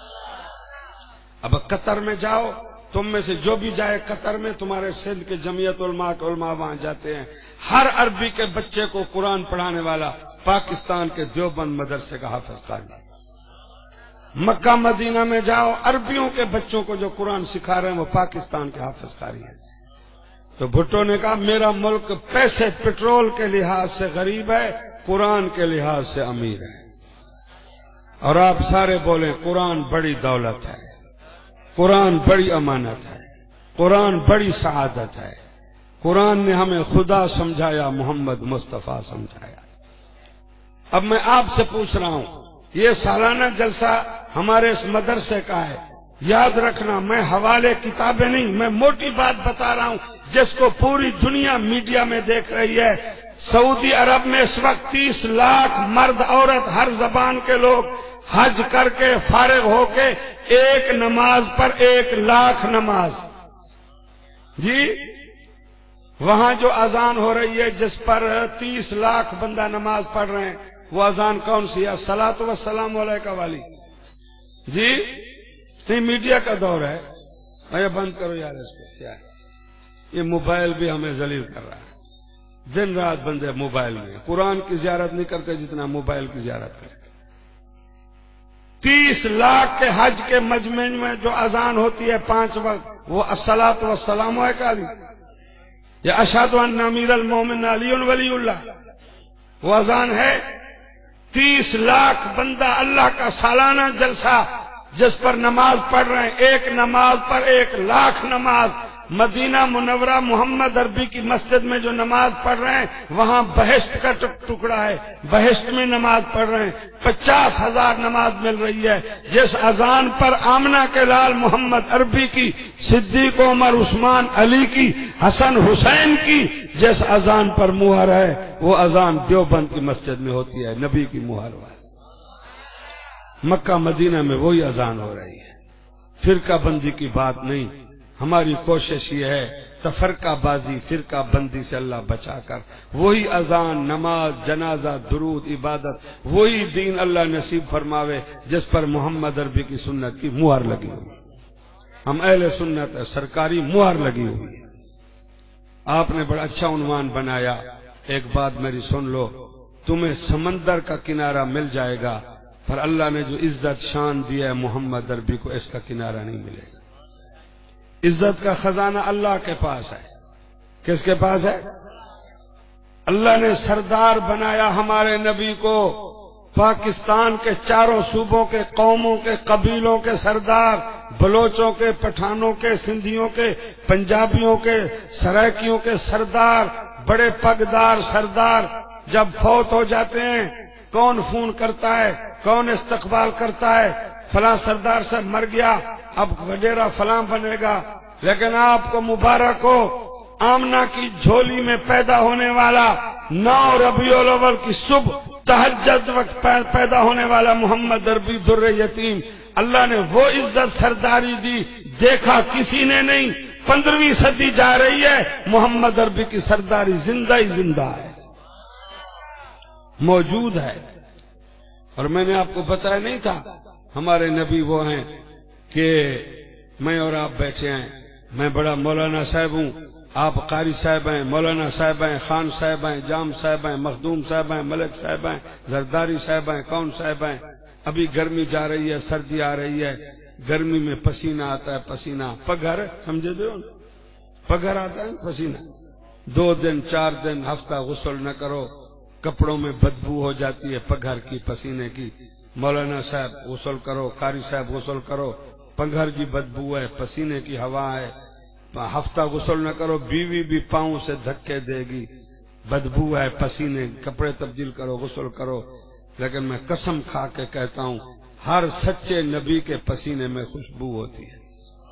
اب قطر میں جاؤ، تم میں سے جو بھی جائے قطر میں، تمہارے سندھ کے جمعیت علماء کے علماء وہاں جاتے ہیں، ہر عربی کے بچے کو قرآن پڑھانے والا پاکستان کے دیوبند مدرسے کا حافظ قاری۔ مکہ مدینہ میں جاؤ، عربیوں کے بچوں کو جو قرآن سکھا رہے ہیں وہ پاکستان کے حافظ قاری ہیں۔ تو بھٹو نے کہا میرا ملک پیسے پٹرول کے لحاظ سے غریب ہے، قرآن کے لحاظ سے امیر ہے۔ اور آپ سارے بولیں قرآن بڑی دولت ہے، قرآن بڑی امانت ہے، قرآن بڑی سعادت ہے، قرآن نے ہمیں خدا سمجھایا، محمد مصطفیٰ سمجھایا۔ اب میں آپ سے پوچھ رہا ہوں، یہ سالانہ جلسہ ہمارے اس مدرسے کا ہے، یاد رکھنا میں حوالے کتابیں نہیں، میں موٹی بات بتا رہا ہوں جس کو پوری دنیا میڈیا میں دیکھ رہی ہے۔ سعودی عرب میں اس وقت تیس لاکھ مرد عورت ہر زبان کے لوگ حج کر کے فارغ ہو کے ایک نماز پر ایک لاکھ نماز، جی وہاں جو اذان ہو رہی ہے جس پر تیس لاکھ بندہ نماز پڑھ رہے ہیں، وہ اذان کون سی ہے؟ الصلاۃ والسلام علیکہ والی، جی نہیں میڈیا کا دور ہے، یہ بند کرو یار اس کو، کیا ہے یہ موبائل بھی ہمیں ذلیل کر رہا ہے، دن رات بندے موبائل میں، قرآن کی زیارت نہیں کرتے جتنا موبائل کی زیارت کرتے۔ تیس لاکھ کے حج کے مجمع میں جو اذان ہوتی ہے پانچ وقت، وہ الصلاۃ والسلام علیکہ علی یا اشہد ان امیر المومنین علی ولی اللہ، وہ اذان ہے۔ تیس لاکھ بندہ اللہ کا سالانہ جلسہ جس پر نماز پڑھ رہے ہیں، ایک نماز پر ایک لاکھ نماز۔ مدینہ منورہ محمد عربی کی مسجد میں جو نماز پڑھ رہے ہیں وہاں بہشت کا ٹکڑا ہے، بہشت میں نماز پڑھ رہے ہیں، پچاس ہزار نماز مل رہی ہے۔ جس اذان پر آمنہ کے لال محمد عربی کی، صدیق عمر عثمان علی کی، حسن حسین کی جس اذان پر مہر ہے، وہ اذان دیوبند کی مسجد میں ہوتی ہے، نبی کی مہر ہے۔ مکہ مدینہ میں وہی اذان ہو رہی ہے۔ فرقہ بندی کی بات نہیں، ہماری کوشش یہ ہے تفرقہ بازی فرقہ بندی سے اللہ بچا کر وہی اذان، نماز، جنازہ، درود، عبادت، وہی دین اللہ نصیب فرماوے جس پر محمد عربی کی سنت کی مہر لگی ہوئی۔ ہم اہل سنت ہے، سرکاری مہر لگی ہوئی۔ آپ نے بڑا اچھا عنوان بنایا، ایک بات میری سن لو، تمہیں سمندر کا کنارہ مل جائے گا، پر اللہ نے جو عزت شان دیا ہے محمد عربی کو، اس کا کنارہ نہیں ملے گا۔ عزت کا خزانہ اللہ کے پاس ہے۔ کس کے پاس ہے؟ اللہ نے سردار بنایا ہمارے نبی کو، پاکستان کے چاروں صوبوں کے، قوموں کے، قبیلوں کے سردار، بلوچوں کے، پٹھانوں کے، سندھیوں کے، پنجابیوں کے، سرائکیوں کے سردار، بڑے پگدار سردار جب فوت ہو جاتے ہیں کون فون کرتا ہے، کون استقبال کرتا ہے؟ فلاں سردار سے مر گیا، اب وڈیرا فلاں بنے گا۔ لیکن آپ کو مبارک ہو، آمنہ کی جھولی میں پیدا ہونے والا، نو ربیع الاول کی صبح تہجد وقت پیدا ہونے والا محمد عربی در یتیم، اللہ نے وہ عزت سرداری دی، دیکھا کسی نے نہیں۔ پندرہویں صدی جا رہی ہے، محمد عربی کی سرداری زندہ ہی زندہ ہے، موجود ہے۔ اور میں نے آپ کو بتایا نہیں تھا ہمارے نبی وہ ہیں کہ میں اور آپ بیٹھے ہیں، میں بڑا مولانا صاحب ہوں، آپ قاری صاحب ہیں، مولانا صاحب ہیں، خان صاحب ہیں، جام صاحب ہیں، مخدوم صاحب ہیں، ملک صاحب ہیں، زرداری صاحب ہیں، کون صاحب ہیں۔ ابھی گرمی جا رہی ہے، سردی آ رہی ہے، گرمی میں پسینہ آتا ہے، پسینہ پگھر سمجھے دو، پگھر آتا ہے پسینہ، دو دن چار دن ہفتہ غسل نہ کرو، کپڑوں میں بدبو ہو جاتی ہے پگھر کی، پسینے کی۔ مولانا صاحب غسل کرو، قاری صاحب غسل کرو، پگھر کی بدبو ہے، پسینے کی ہوا ہے، ہفتہ غسل نہ کرو، بیوی بھی پاؤں سے دھکے دے گی، بدبو ہے، پسینے، کپڑے تبدیل کرو، غسل کرو۔ لیکن میں قسم کھا کے کہتا ہوں ہر سچے نبی کے پسینے میں خوشبو ہوتی ہے۔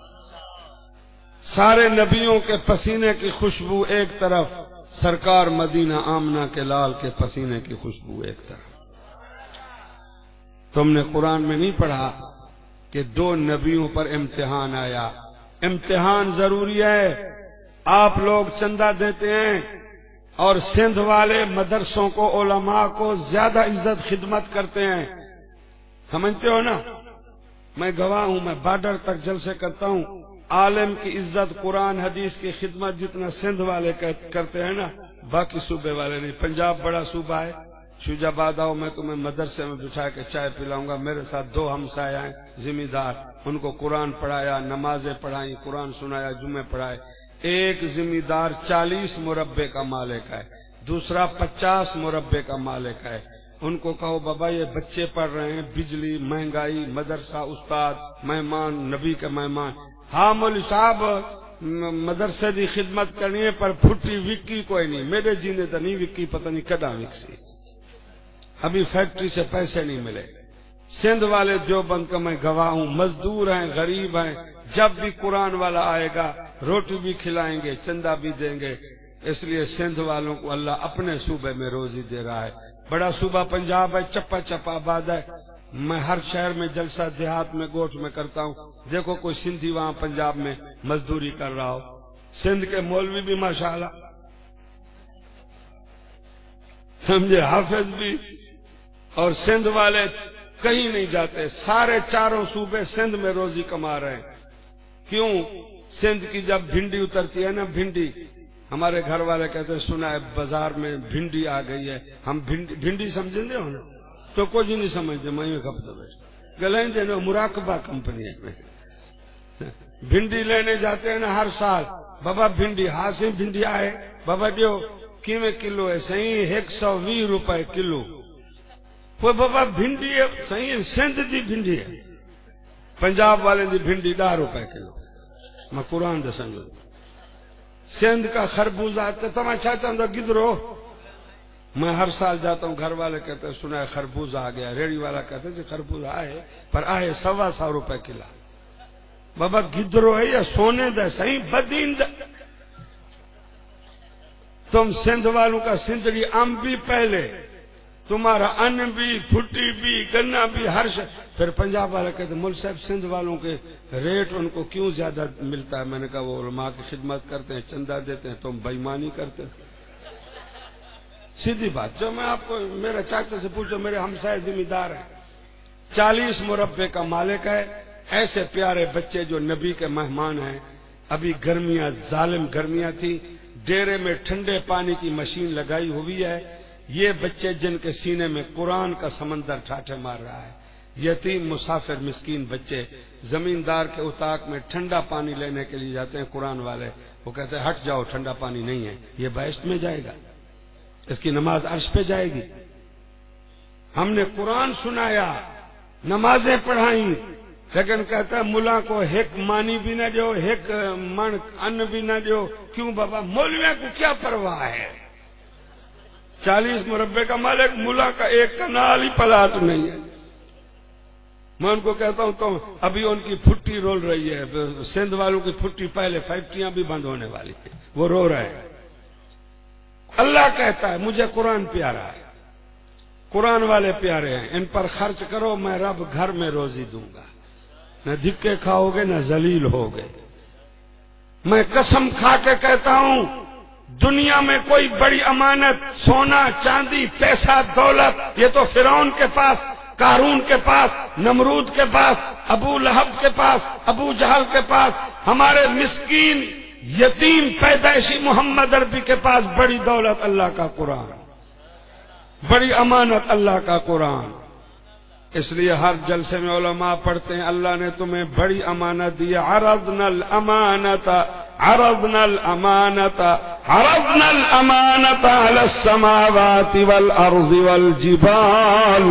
سارے نبیوں کے پسینے کی خوشبو ایک طرف، سرکار مدینہ آمنہ کے لال کے پسینے کی خوشبو ایک طرف۔ تم نے قرآن میں نہیں پڑھا کہ دو نبیوں پر امتحان آیا؟ امتحان ضروری ہے۔ آپ لوگ چندہ دیتے ہیں اور سندھ والے مدرسوں کو، علماء کو زیادہ عزت خدمت کرتے ہیں، سمجھتے ہو نا؟ میں گواہ ہوں، میں بارڈر تک جلسے کرتا ہوں، عالم کی عزت قرآن حدیث کی خدمت جتنا سندھ والے کرتے ہیں نا، باقی صوبے والے نہیں۔ پنجاب بڑا صوبہ ہے، شجاباد آؤ، میں تمہیں مدرسے میں بٹھا کے چائے پلاؤں گا، میرے ساتھ دو ہمسائے ہیں ذمہ دار، ان کو قرآن پڑھایا، نمازیں پڑھائیں، قرآن سنایا، جمعے پڑھائے۔ ایک ذمہ دار چالیس مربع کا مالک ہے، دوسرا پچاس مربع کا مالک ہے. ان کو کہو بابا یہ بچے پڑھ رہے ہیں، بجلی، مہنگائی، مدرسہ، استاد، مہمان، نبی کے مہمان. ہاں مولوی صاحب مدرسے دی خدمت کرنی ہے پر پھٹی وکی کوئی نہیں، میرے جینے تو نہیں وکی، پتہ نہیں کڈا وکسی، ابھی فیکٹری سے پیسے نہیں ملے. سندھ والے دیوبند کا میں گواہ ہوں، مزدور ہیں، غریب ہیں، جب بھی قرآن والا آئے گا روٹی بھی کھلائیں گے، چندہ بھی دیں گے. اس لیے سندھ والوں کو اللہ اپنے صوبے میں روزی دے رہا ہے. بڑا صوبہ پنجاب ہے، چپا چپا آباد ہے. میں ہر شہر میں جلسہ دیہات میں گوٹھ میں کرتا ہوں، دیکھو کوئی سندھی وہاں پنجاب میں مزدوری کر رہا ہو. سندھ کے مولوی بھی ماشاءاللہ سمجھے، حافظ بھی، اور سندھ والے کہیں نہیں جاتے، سارے چاروں صوبے سندھ میں روزی کما رہے ہیں. کیوں؟ سندھ کی جب بھنڈی اترتی ہے نا، بھنڈی، ہمارے گھر والے کہتے ہیں سنا ہے بازار میں بھنڈی آ گئی ہے. ہم بھنڈی بھنڈی سمجھیں گے نا تو کچھ نہیں سمجھتے. میں گلیں دے مراقبہ کمپنی میں بھنڈی لینے جاتے ہیں نا ہر سال. بابا بھنڈی ہاں سے بھنڈی آئے بابا جو کیویں کلو ہے؟ صحیح ایک سو وی روپے کلو. کوئی بابا بھنڈی ہے صحیح سندھ دی بھنڈی ہے، پنجاب والے دی بھنڈی ڈاہ روپے کلو. میں قرآن دے سنگ سندھ کا خربوزہ تم اچھا چاہتا گدرو. میں ہر سال جاتا ہوں، گھر والے کہتے ہیں سنا ہے خربوزہ آ گیا. ریڑی والا کہتے ہیں خربوزہ آئے پر آئے سوا سو روپے کلو. بابا گدرو ہے یا سونے دے صحیح بدیند. تم سندھ والوں کا سندھڑی ام بھی پہلے، تمہارا ان بھی، پھٹی بھی، گنا بھی، ہر شے. پھر پنجاب والے کہتے مول صاحب سندھ والوں کے ریٹ ان کو کیوں زیادہ ملتا ہے؟ میں نے کہا وہ علماء کی خدمت کرتے ہیں، چندہ دیتے ہیں، تم بےایمانی کرتے ہیں. سیدھی بات. جو میں آپ کو میرے چاچا سے پوچھو، میرے ہمسائے ذمہ دار ہیں، چالیس مربع کا مالک ہے. ایسے پیارے بچے جو نبی کے مہمان ہیں. ابھی گرمیاں، ظالم گرمیاں تھی، ڈیرے میں ٹھنڈے پانی کی مشین لگائی ہوئی ہے. یہ بچے جن کے سینے میں قرآن کا سمندر ٹھاٹھے مار رہا ہے، یتیم مسافر مسکین بچے زمیندار کے اتاق میں ٹھنڈا پانی لینے کے لیے جاتے ہیں. قرآن والے وہ کہتے ہیں ہٹ جاؤ، ٹھنڈا پانی نہیں ہے، یہ بہشت میں جائے گا، اس کی نماز عرش پہ جائے گی. ہم نے قرآن سنایا، نمازیں پڑھائیں، لیکن کہتا ہے ملا کو ایک مانی بھی نہ دو، ایک من ان بھی نہ دو. کیوں بابا؟ مولویوں کو کیا پرواہ ہے؟ چالیس مربع کا مالک، ملا کا ایک کنال ہی پلاٹ نہیں ہے. میں ان کو کہتا ہوں تو ابھی ان کی پھٹی رول رہی ہے. سندھ والوں کی پھٹی پہلے، فیکٹریاں بھی بند ہونے والی ہیں، وہ رو رہے ہیں. اللہ کہتا ہے مجھے قرآن پیارا ہے، قرآن والے پیارے ہیں، ان پر خرچ کرو، میں رب گھر میں روزی دوں گا، نہ دھکے کھاؤ گے نہ ذلیل ہوگے. میں قسم کھا کے کہتا ہوں دنیا میں کوئی بڑی امانت، سونا چاندی پیسہ دولت، یہ تو فرعون کے پاس، قارون کے پاس، نمرود کے پاس، ابو لہب کے پاس، ابو جہل کے پاس، ہمارے مسکین یتیم پیدائشی محمد عربی کے پاس بڑی دولت اللہ کا قرآن، بڑی امانت اللہ کا قرآن. اس لیے ہر جلسے میں علماء پڑھتے ہیں اللہ نے تمہیں بڑی امانت دی. عرضنا الامانت عرضنا الامانت عرضنا الامانت علی السماوات والارض والجبال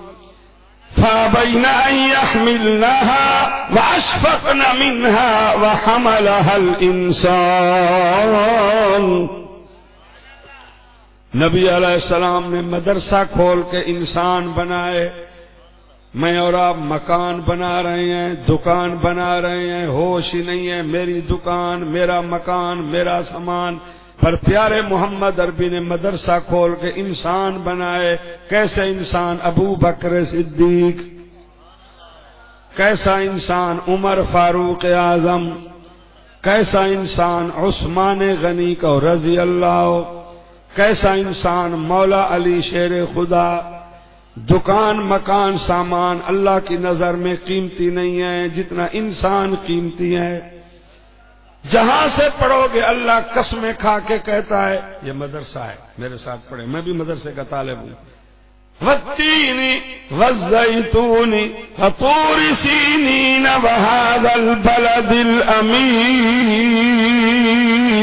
فابین ان یحملنها واشفقن منها وحملها الانسان. نبی علیہ السلام نے مدرسہ کھول کے انسان بنائے. میں اور آپ مکان بنا رہے ہیں، دکان بنا رہے ہیں، ہوش ہی نہیں ہے میری دکان، میرا مکان، میرا سامان. پر پیارے محمد عربی نے مدرسہ کھول کے انسان بنائے. کیسے انسان؟ ابو بکر صدیق. کیسا انسان؟ عمر فاروق اعظم. کیسا انسان؟ عثمان غنی کا رضی اللہ. کیسا انسان؟ مولا علی شیر خدا. دکان مکان سامان اللہ کی نظر میں قیمتی نہیں ہے جتنا انسان قیمتی ہے. جہاں سے پڑھو گے اللہ قسمیں کھا کے کہتا ہے یہ مدرسہ ہے، میرے ساتھ پڑھے، میں بھی مدرسے کا طالب ہوں. والتین والزیتون وطور سینین وهذا البلد الامین.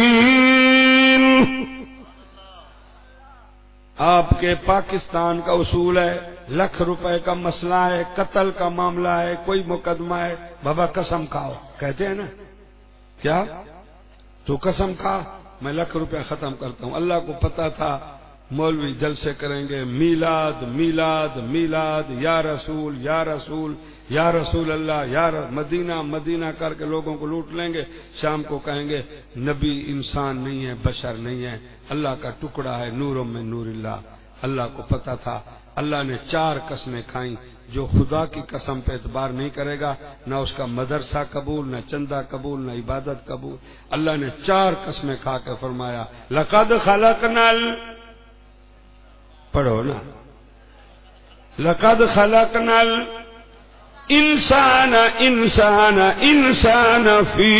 آپ کے پاکستان کا اصول ہے، لاکھ روپے کا مسئلہ ہے، قتل کا معاملہ ہے، کوئی مقدمہ ہے، بابا قسم کھاؤ، کہتے ہیں نا کیا تو قسم کھا میں لاکھ روپے ختم کرتا ہوں۔ اللہ کو پتا تھا مولوی جلسے کریں گے، میلاد میلاد میلاد، یا رسول یا رسول یا رسول اللہ، یا مدینہ مدینہ کر کے لوگوں کو لوٹ لیں گے، شام کو کہیں گے نبی انسان نہیں ہے، بشر نہیں ہے، اللہ کا ٹکڑا ہے، نورم میں نور اللہ۔ اللہ کو پتا تھا، اللہ نے چار قسمیں کھائیں، جو خدا کی قسم پہ اعتبار نہیں کرے گا نہ اس کا مدرسہ قبول، نہ چندہ قبول، نہ عبادت قبول۔ اللہ نے چار قسمیں کھا کے فرمایا لقد خلقنا ال... پڑھو نا، لقد خلقنا الانسان انسان انسان فی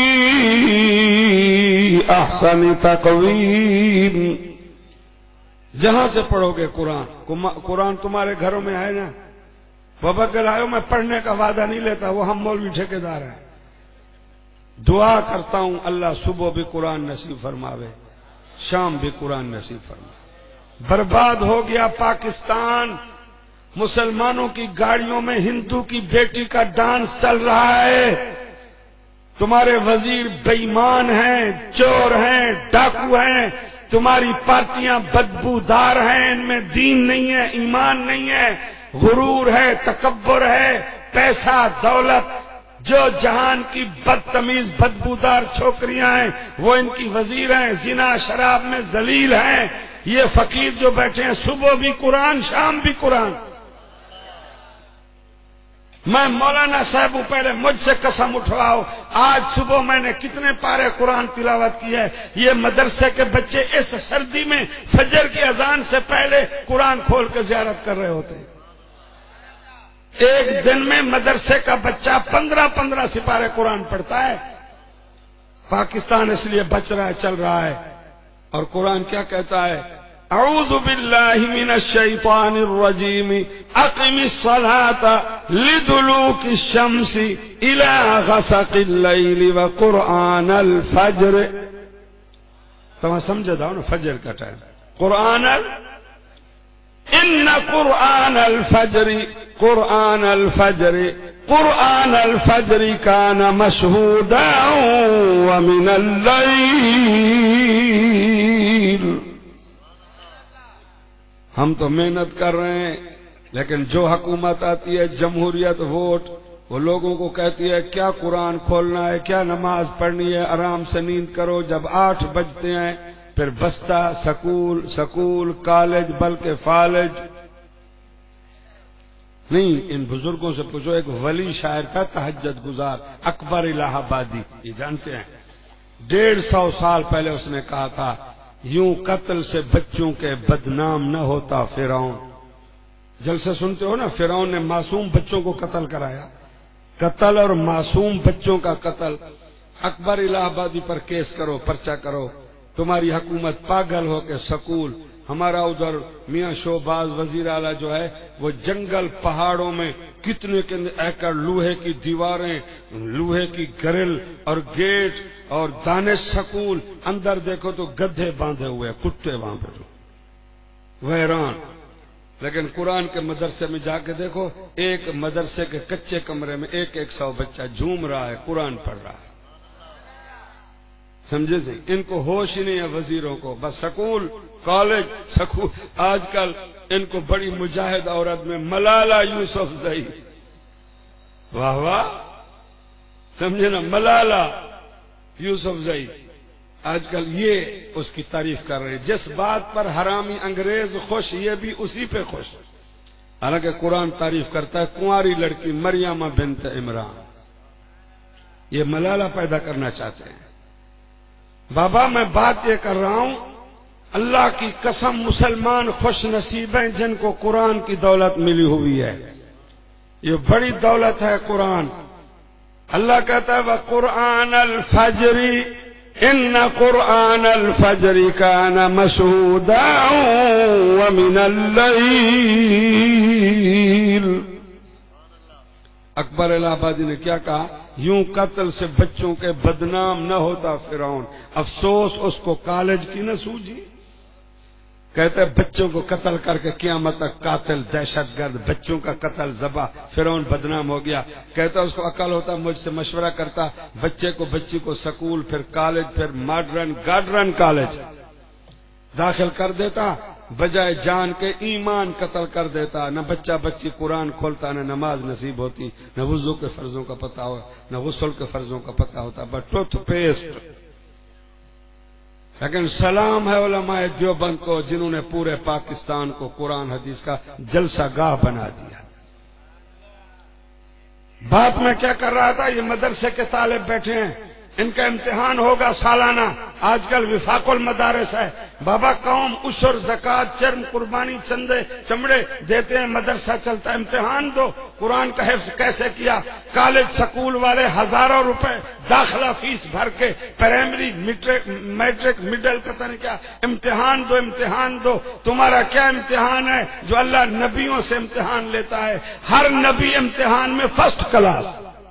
احسن تقویم۔ جہاں سے پڑھو گے قرآن، قرآن تمہارے گھروں میں ہے نا، بابا گلایو میں پڑھنے کا وعدہ نہیں لیتا، وہ ہم مولوی ٹھیکیدار ہیں۔ دعا کرتا ہوں اللہ صبح بھی قرآن نصیب فرماوے، شام بھی قرآن نصیب فرماوے۔ برباد ہو گیا پاکستان، مسلمانوں کی گاڑیوں میں ہندو کی بیٹی کا ڈانس چل رہا ہے، تمہارے وزیر بے ایمان ہیں، چور ہیں، ڈاکو ہیں، تمہاری پارٹیاں بدبودار ہیں، ان میں دین نہیں ہے، ایمان نہیں ہے، غرور ہے، تکبر ہے، پیسہ دولت، جو جہان کی بدتمیز بدبودار چھوکریاں ہیں وہ ان کی وزیر ہیں، زنا شراب میں ذلیل ہیں۔ یہ فقیر جو بیٹھے ہیں صبح بھی قرآن شام بھی قرآن۔ میں مولانا صاحب پہلے مجھ سے قسم اٹھواؤ، آج صبح میں نے کتنے پارے قرآن تلاوت کی ہے۔ یہ مدرسے کے بچے اس سردی میں فجر کی اذان سے پہلے قرآن کھول کے زیارت کر رہے ہوتے ہیں۔ ایک دن میں مدرسے کا بچہ پندرہ پندرہ سپارے قرآن پڑھتا ہے۔ پاکستان اس لیے بچ رہا ہے، چل رہا ہے، اور قرآن کیا کہتا ہے؟ اعوذ باللہ من الشیطان الرجیم اقم الصلاة لدلوک الشمس الى غسق اللیل وقرآن الفجر۔ تمہیں سمجھے داؤ نا، فجر کا ٹائم، قرآن ال... ان قرآن الفجر قرآن الفجر قرآن الفجر کان مشہودا ومن اللیل۔ ہم تو محنت کر رہے ہیں، لیکن جو حکومت آتی ہے جمہوریت ووٹ، وہ لوگوں کو کہتی ہے کیا قرآن کھولنا ہے، کیا نماز پڑھنی ہے، آرام سے نیند کرو۔ جب آٹھ بجتے ہیں پھر بستہ، سکول سکول کالج بلکہ فالج نہیں۔ ان بزرگوں سے پوچھو، ایک ولی شاعر تھا تہجد گزار اکبر الہ آبادی، یہ جانتے ہیں، ڈیڑھ سو سال پہلے اس نے کہا تھا یوں قتل سے بچوں کے بدنام نہ ہوتا فرعون۔ جلسے سنتے ہو نا، فرعون نے معصوم بچوں کو قتل کرایا، قتل اور معصوم بچوں کا قتل۔ اکبر الہ آبادی پر کیس کرو، پرچہ کرو، تمہاری حکومت پاگل ہو کے سکول۔ ہمارا ادھر میاں شوباز وزیر اعلیٰ جو ہے وہ جنگل پہاڑوں میں کتنے ایکڑ لوہے کی دیواریں، لوہے کی گرل اور گیٹ اور دانش سکول، اندر دیکھو تو گدھے باندھے ہوئے، کتے وہاں پہ ویران۔ لیکن قرآن کے مدرسے میں جا کے دیکھو، ایک مدرسے کے کچے کمرے میں ایک ایک سو بچہ جھوم رہا ہے، قرآن پڑھ رہا ہے۔ سمجھے جی؟ ان کو ہوش ہی نہیں ہے وزیروں کو، بس سکول کالج سکول۔ آج کل ان کو بڑی مجاہد عورت میں ملالہ یوسف زئی، واہ واہ، سمجھے نا، ملالہ یوسف زئی آج کل یہ اس کی تعریف کر رہے۔ جس بات پر حرامی انگریز خوش، یہ بھی اسی پہ خوش، حالانکہ قرآن تعریف کرتا ہے کنواری لڑکی مریم بنت عمران۔ یہ ملالہ پیدا کرنا چاہتے ہیں۔ بابا میں بات یہ کر رہا ہوں، اللہ کی قسم مسلمان خوش نصیب ہیں جن کو قرآن کی دولت ملی ہوئی ہے۔ یہ بڑی دولت ہے قرآن۔ اللہ کہتا ہے وَقُرْآنَ الْفَجْرِ إِنَّ قُرْآنَ الْفَجْرِ كَانَ مَشْهُودًا وَمِنَ اللَّيْلِ۔ اکبر الہ آبادی نے کیا کہا؟ یوں قتل سے بچوں کے بدنام نہ ہوتا فرعون، افسوس اس کو کالج کی نہ سوجی۔ کہتے بچوں کو قتل کر کے قیامت تک قاتل دہشت گرد، بچوں کا قتل ذبح، فرعون بدنام ہو گیا. کہتا اس کو عقل ہوتا مجھ سے مشورہ کرتا، بچے کو بچی کو سکول پھر کالج پھر ماڈرن گارڈرن کالج داخل کر دیتا، بجائے جان کے ایمان قتل کر دیتا. نہ بچہ بچی قرآن کھولتا، نہ نماز نصیب ہوتی، نہ وضو کے فرضوں کا پتہ ہو، نہ غسل کے فرضوں کا پتہ ہوتا، بس ٹوتھ پیسٹ. لیکن سلام ہے علماء دیوبند کو جنہوں نے پورے پاکستان کو قرآن حدیث کا جلسہ گاہ بنا دیا. بات میں کیا کر رہا تھا، یہ مدرسے کے طالب بیٹھے ہیں، ان کا امتحان ہوگا سالانہ. آج کل وفاق المدارس ہے، بابا قوم عشر زکات چرم قربانی چندے چمڑے دیتے ہیں، مدرسہ چلتا ہے، امتحان دو قرآن کا حفظ کیسے کیا. کالج سکول والے ہزاروں روپے داخلہ فیس بھر کے پرائمری میٹرک میٹرک مڈل پتہ نہیں کیا امتحان دو امتحان دو. تمہارا کیا امتحان ہے جو اللہ نبیوں سے امتحان لیتا ہے؟ ہر نبی امتحان میں فرسٹ کلاس.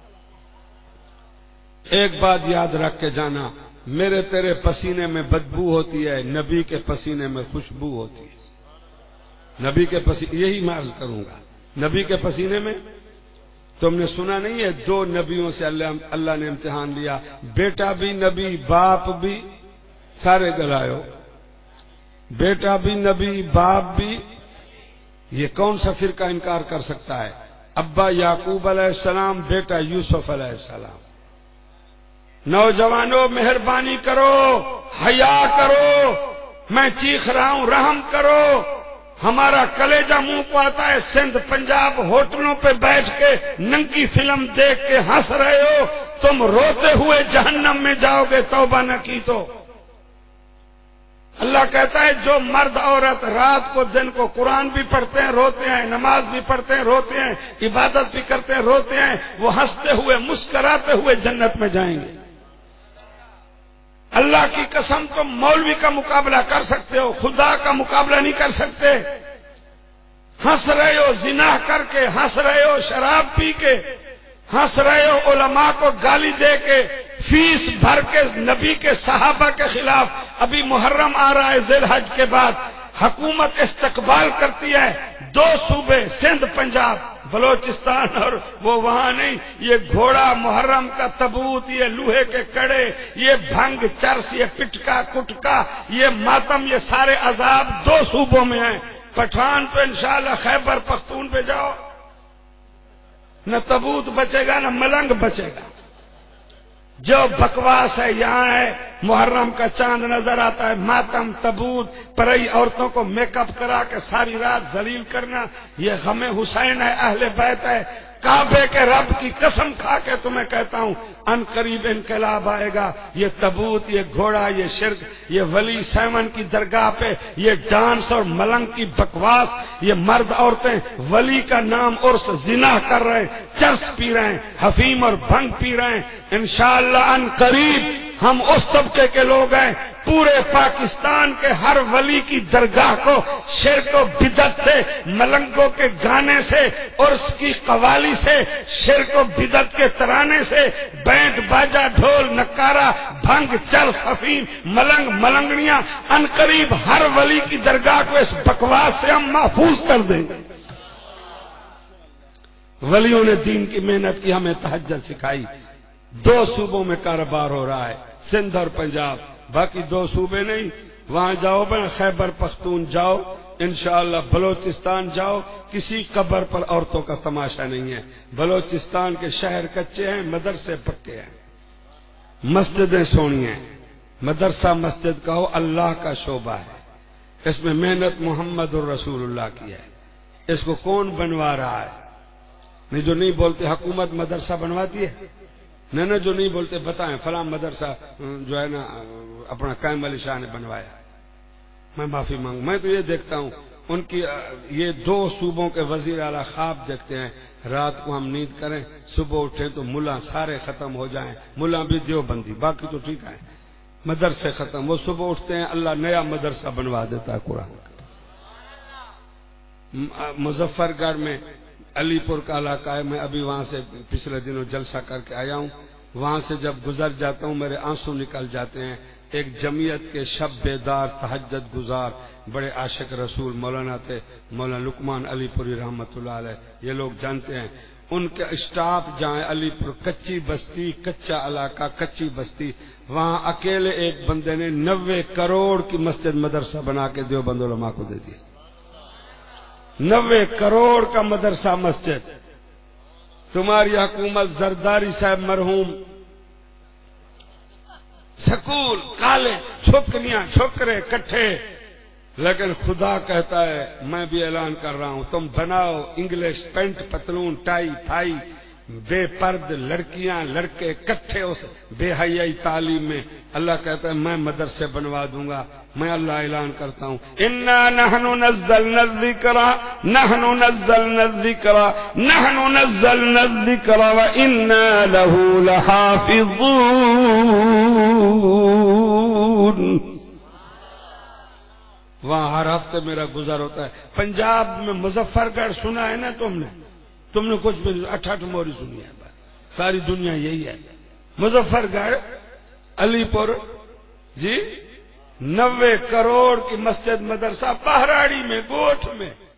ایک بات یاد رکھ کے جانا، میرے تیرے پسینے میں بدبو ہوتی ہے، نبی کے پسینے میں خوشبو ہوتی ہے. نبی کے پسینے، یہی میں عرض کروں گا، نبی کے پسینے میں تم نے سنا نہیں ہے دو نبیوں سے اللہ اللہ نے امتحان لیا، بیٹا بھی نبی باپ بھی، سارے گلایو، بیٹا بھی نبی باپ بھی. یہ کون سا فرقہ انکار کر سکتا ہے؟ ابا یعقوب علیہ السلام، بیٹا یوسف علیہ السلام. نوجوانوں مہربانی کرو، حیا کرو، میں چیخ رہا ہوں رحم کرو. ہمارا کلیجہ منہ کو آتا ہے، سندھ پنجاب ہوٹلوں پہ بیٹھ کے ننگی فلم دیکھ کے ہنس رہے ہو، تم روتے ہوئے جہنم میں جاؤ گے توبہ نہ کی تو. اللہ کہتا ہے جو مرد عورت رات کو دن کو قرآن بھی پڑھتے ہیں روتے ہیں، نماز بھی پڑھتے ہیں روتے ہیں، عبادت بھی کرتے ہیں روتے ہیں، وہ ہنستے ہوئے مسکراتے ہوئے جنت میں جائیں گے. اللہ کی قسم تم مولوی کا مقابلہ کر سکتے ہو، خدا کا مقابلہ نہیں کر سکتے. ہنس رہے ہو زنا کر کے، ہنس رہے ہو شراب پی کے، ہنس رہے ہو علماء کو گالی دے کے، فیس بھر کے نبی کے صحابہ کے خلاف. ابھی محرم آ رہا ہے ذی الحج کے بعد، حکومت استقبال کرتی ہے. دو صوبے سندھ پنجاب بلوچستان اور وہ وہاں نہیں، یہ گھوڑا محرم کا تبوت، یہ لوہے کے کڑے، یہ بھنگ چرس، یہ پٹکا کٹکا، یہ ماتم، یہ سارے عذاب دو صوبوں میں ہیں. پٹھان تو انشاءاللہ خیبر پختون پہ جاؤ، نہ تبوت بچے گا نہ ملنگ بچے گا. جو بکواس ہے یہاں ہے. محرم کا چاند نظر آتا ہے، ماتم تبوت، پرئی عورتوں کو میک اپ کرا کے ساری رات ذلیل کرنا، یہ غم حسین ہے، اہل بیت ہے. کعبے کے رب کی قسم کھا کے تمہیں کہتا ہوں ان قریب انقلاب آئے گا. یہ تبوت، یہ گھوڑا، یہ شرک، یہ ولی سیمن کی درگاہ پہ یہ ڈانس اور ملنگ کی بکواس، یہ مرد عورتیں ولی کا نام عرس زنا کر رہے ہیں، چرس پی رہے ہیں، حفیم اور بھنگ پی رہے ہیں. انشاءاللہ ان قریب ہم اس طبقے کے لوگ ہیں پورے پاکستان کے ہر ولی کی درگاہ کو شرک و بدعت سے، ملنگوں کے گانے سے، عرس کی قوالی سے، شرک و بدعت کے ترانے سے، بینڈ باجا ڈھول نکارا بھنگ چرس حفیم ملنگ ملنگڑیاں، ان قریب ہر ولی کی درگاہ کو اس بکواس سے ہم محفوظ کر دیں گے. ولیوں نے دین کی محنت کی، ہمیں تہجد سکھائی. دو صوبوں میں کاروبار ہو رہا ہے، سندھ اور پنجاب، باقی دو صوبے نہیں. وہاں جاؤ بنا خیبر پختون جاؤ، انشاءاللہ بلوچستان جاؤ، کسی قبر پر عورتوں کا تماشا نہیں ہے. بلوچستان کے شہر کچے ہیں، مدرسے پکے ہیں، مسجدیں سونی ہیں. مدرسہ مسجد کہو اللہ کا شعبہ ہے، اس میں محنت محمد الرسول اللہ کی ہے. اس کو کون بنوا رہا ہے؟ نہیں جو نہیں بولتے حکومت مدرسہ بنواتی ہے، نہ نہ جو نہیں بولتے بتائیں فلاں مدرسہ جو ہے نا اپنا قائم علی شاہ نے بنوایا. میں معافی مانگوں، میں تو یہ دیکھتا ہوں ان کی یہ دو صوبوں کے وزیر اعلیٰ خواب دیکھتے ہیں رات کو ہم نیند کریں، صبح اٹھیں تو ملا سارے ختم ہو جائیں، ملا بھی دیوبندی، باقی تو ٹھیک ہے، مدرسے ختم. وہ صبح اٹھتے ہیں اللہ نیا مدرسہ بنوا دیتا ہے قرآن کا. مظفر گڑھ میں علی پور کا علاقہ ہے، میں ابھی وہاں سے پچھلے دنوں جلسہ کر کے آیا ہوں. وہاں سے جب گزر جاتا ہوں میرے آنسو نکل جاتے ہیں. ایک جمعیت کے شب بیدار تہجد گزار بڑے عاشق رسول مولانا تھے، مولانا لقمان علی پوری رحمت اللہ علیہ، یہ لوگ جانتے ہیں۔ ان کے اسٹاف جائیں علی پور، کچی بستی، کچا علاقہ، کچی بستی، وہاں اکیلے ایک بندے نے نوے کروڑ کی مسجد مدرسہ بنا کے دیوبند علماء کو دے دی۔ نوے کروڑ کا مدرسہ مسجد۔ تمہاری حکومت زرداری صاحب مرحوم سکول، کالج، چھوکریاں چھوکرے کٹھے، لیکن خدا کہتا ہے میں بھی اعلان کر رہا ہوں، تم بناؤ انگلش پینٹ پتلون ٹائی تھائی، بے پرد لڑکیاں لڑکے کٹھے اس بے حیائی تعلیم میں، اللہ کہتا ہے میں مدرسے بنوا دوں گا۔ میں اللہ اعلان کرتا ہوں انا نحن نزلنا الذکر نحن نزلنا الذکر نحن نزلنا الذکر وانا له لحافظون۔ وہاں ہر ہفتے میرا گزر ہوتا ہے۔ پنجاب میں مظفر گڑھ سنا ہے نا تم نے؟ تم نے کچھ بھی اٹھاٹھ موری سنی ہے، ساری دنیا یہی ہے۔ مظفر گڑھ، علی پور جی، نوے کروڑ کی مسجد مدرسہ پہراڑی میں، گوٹھ میں۔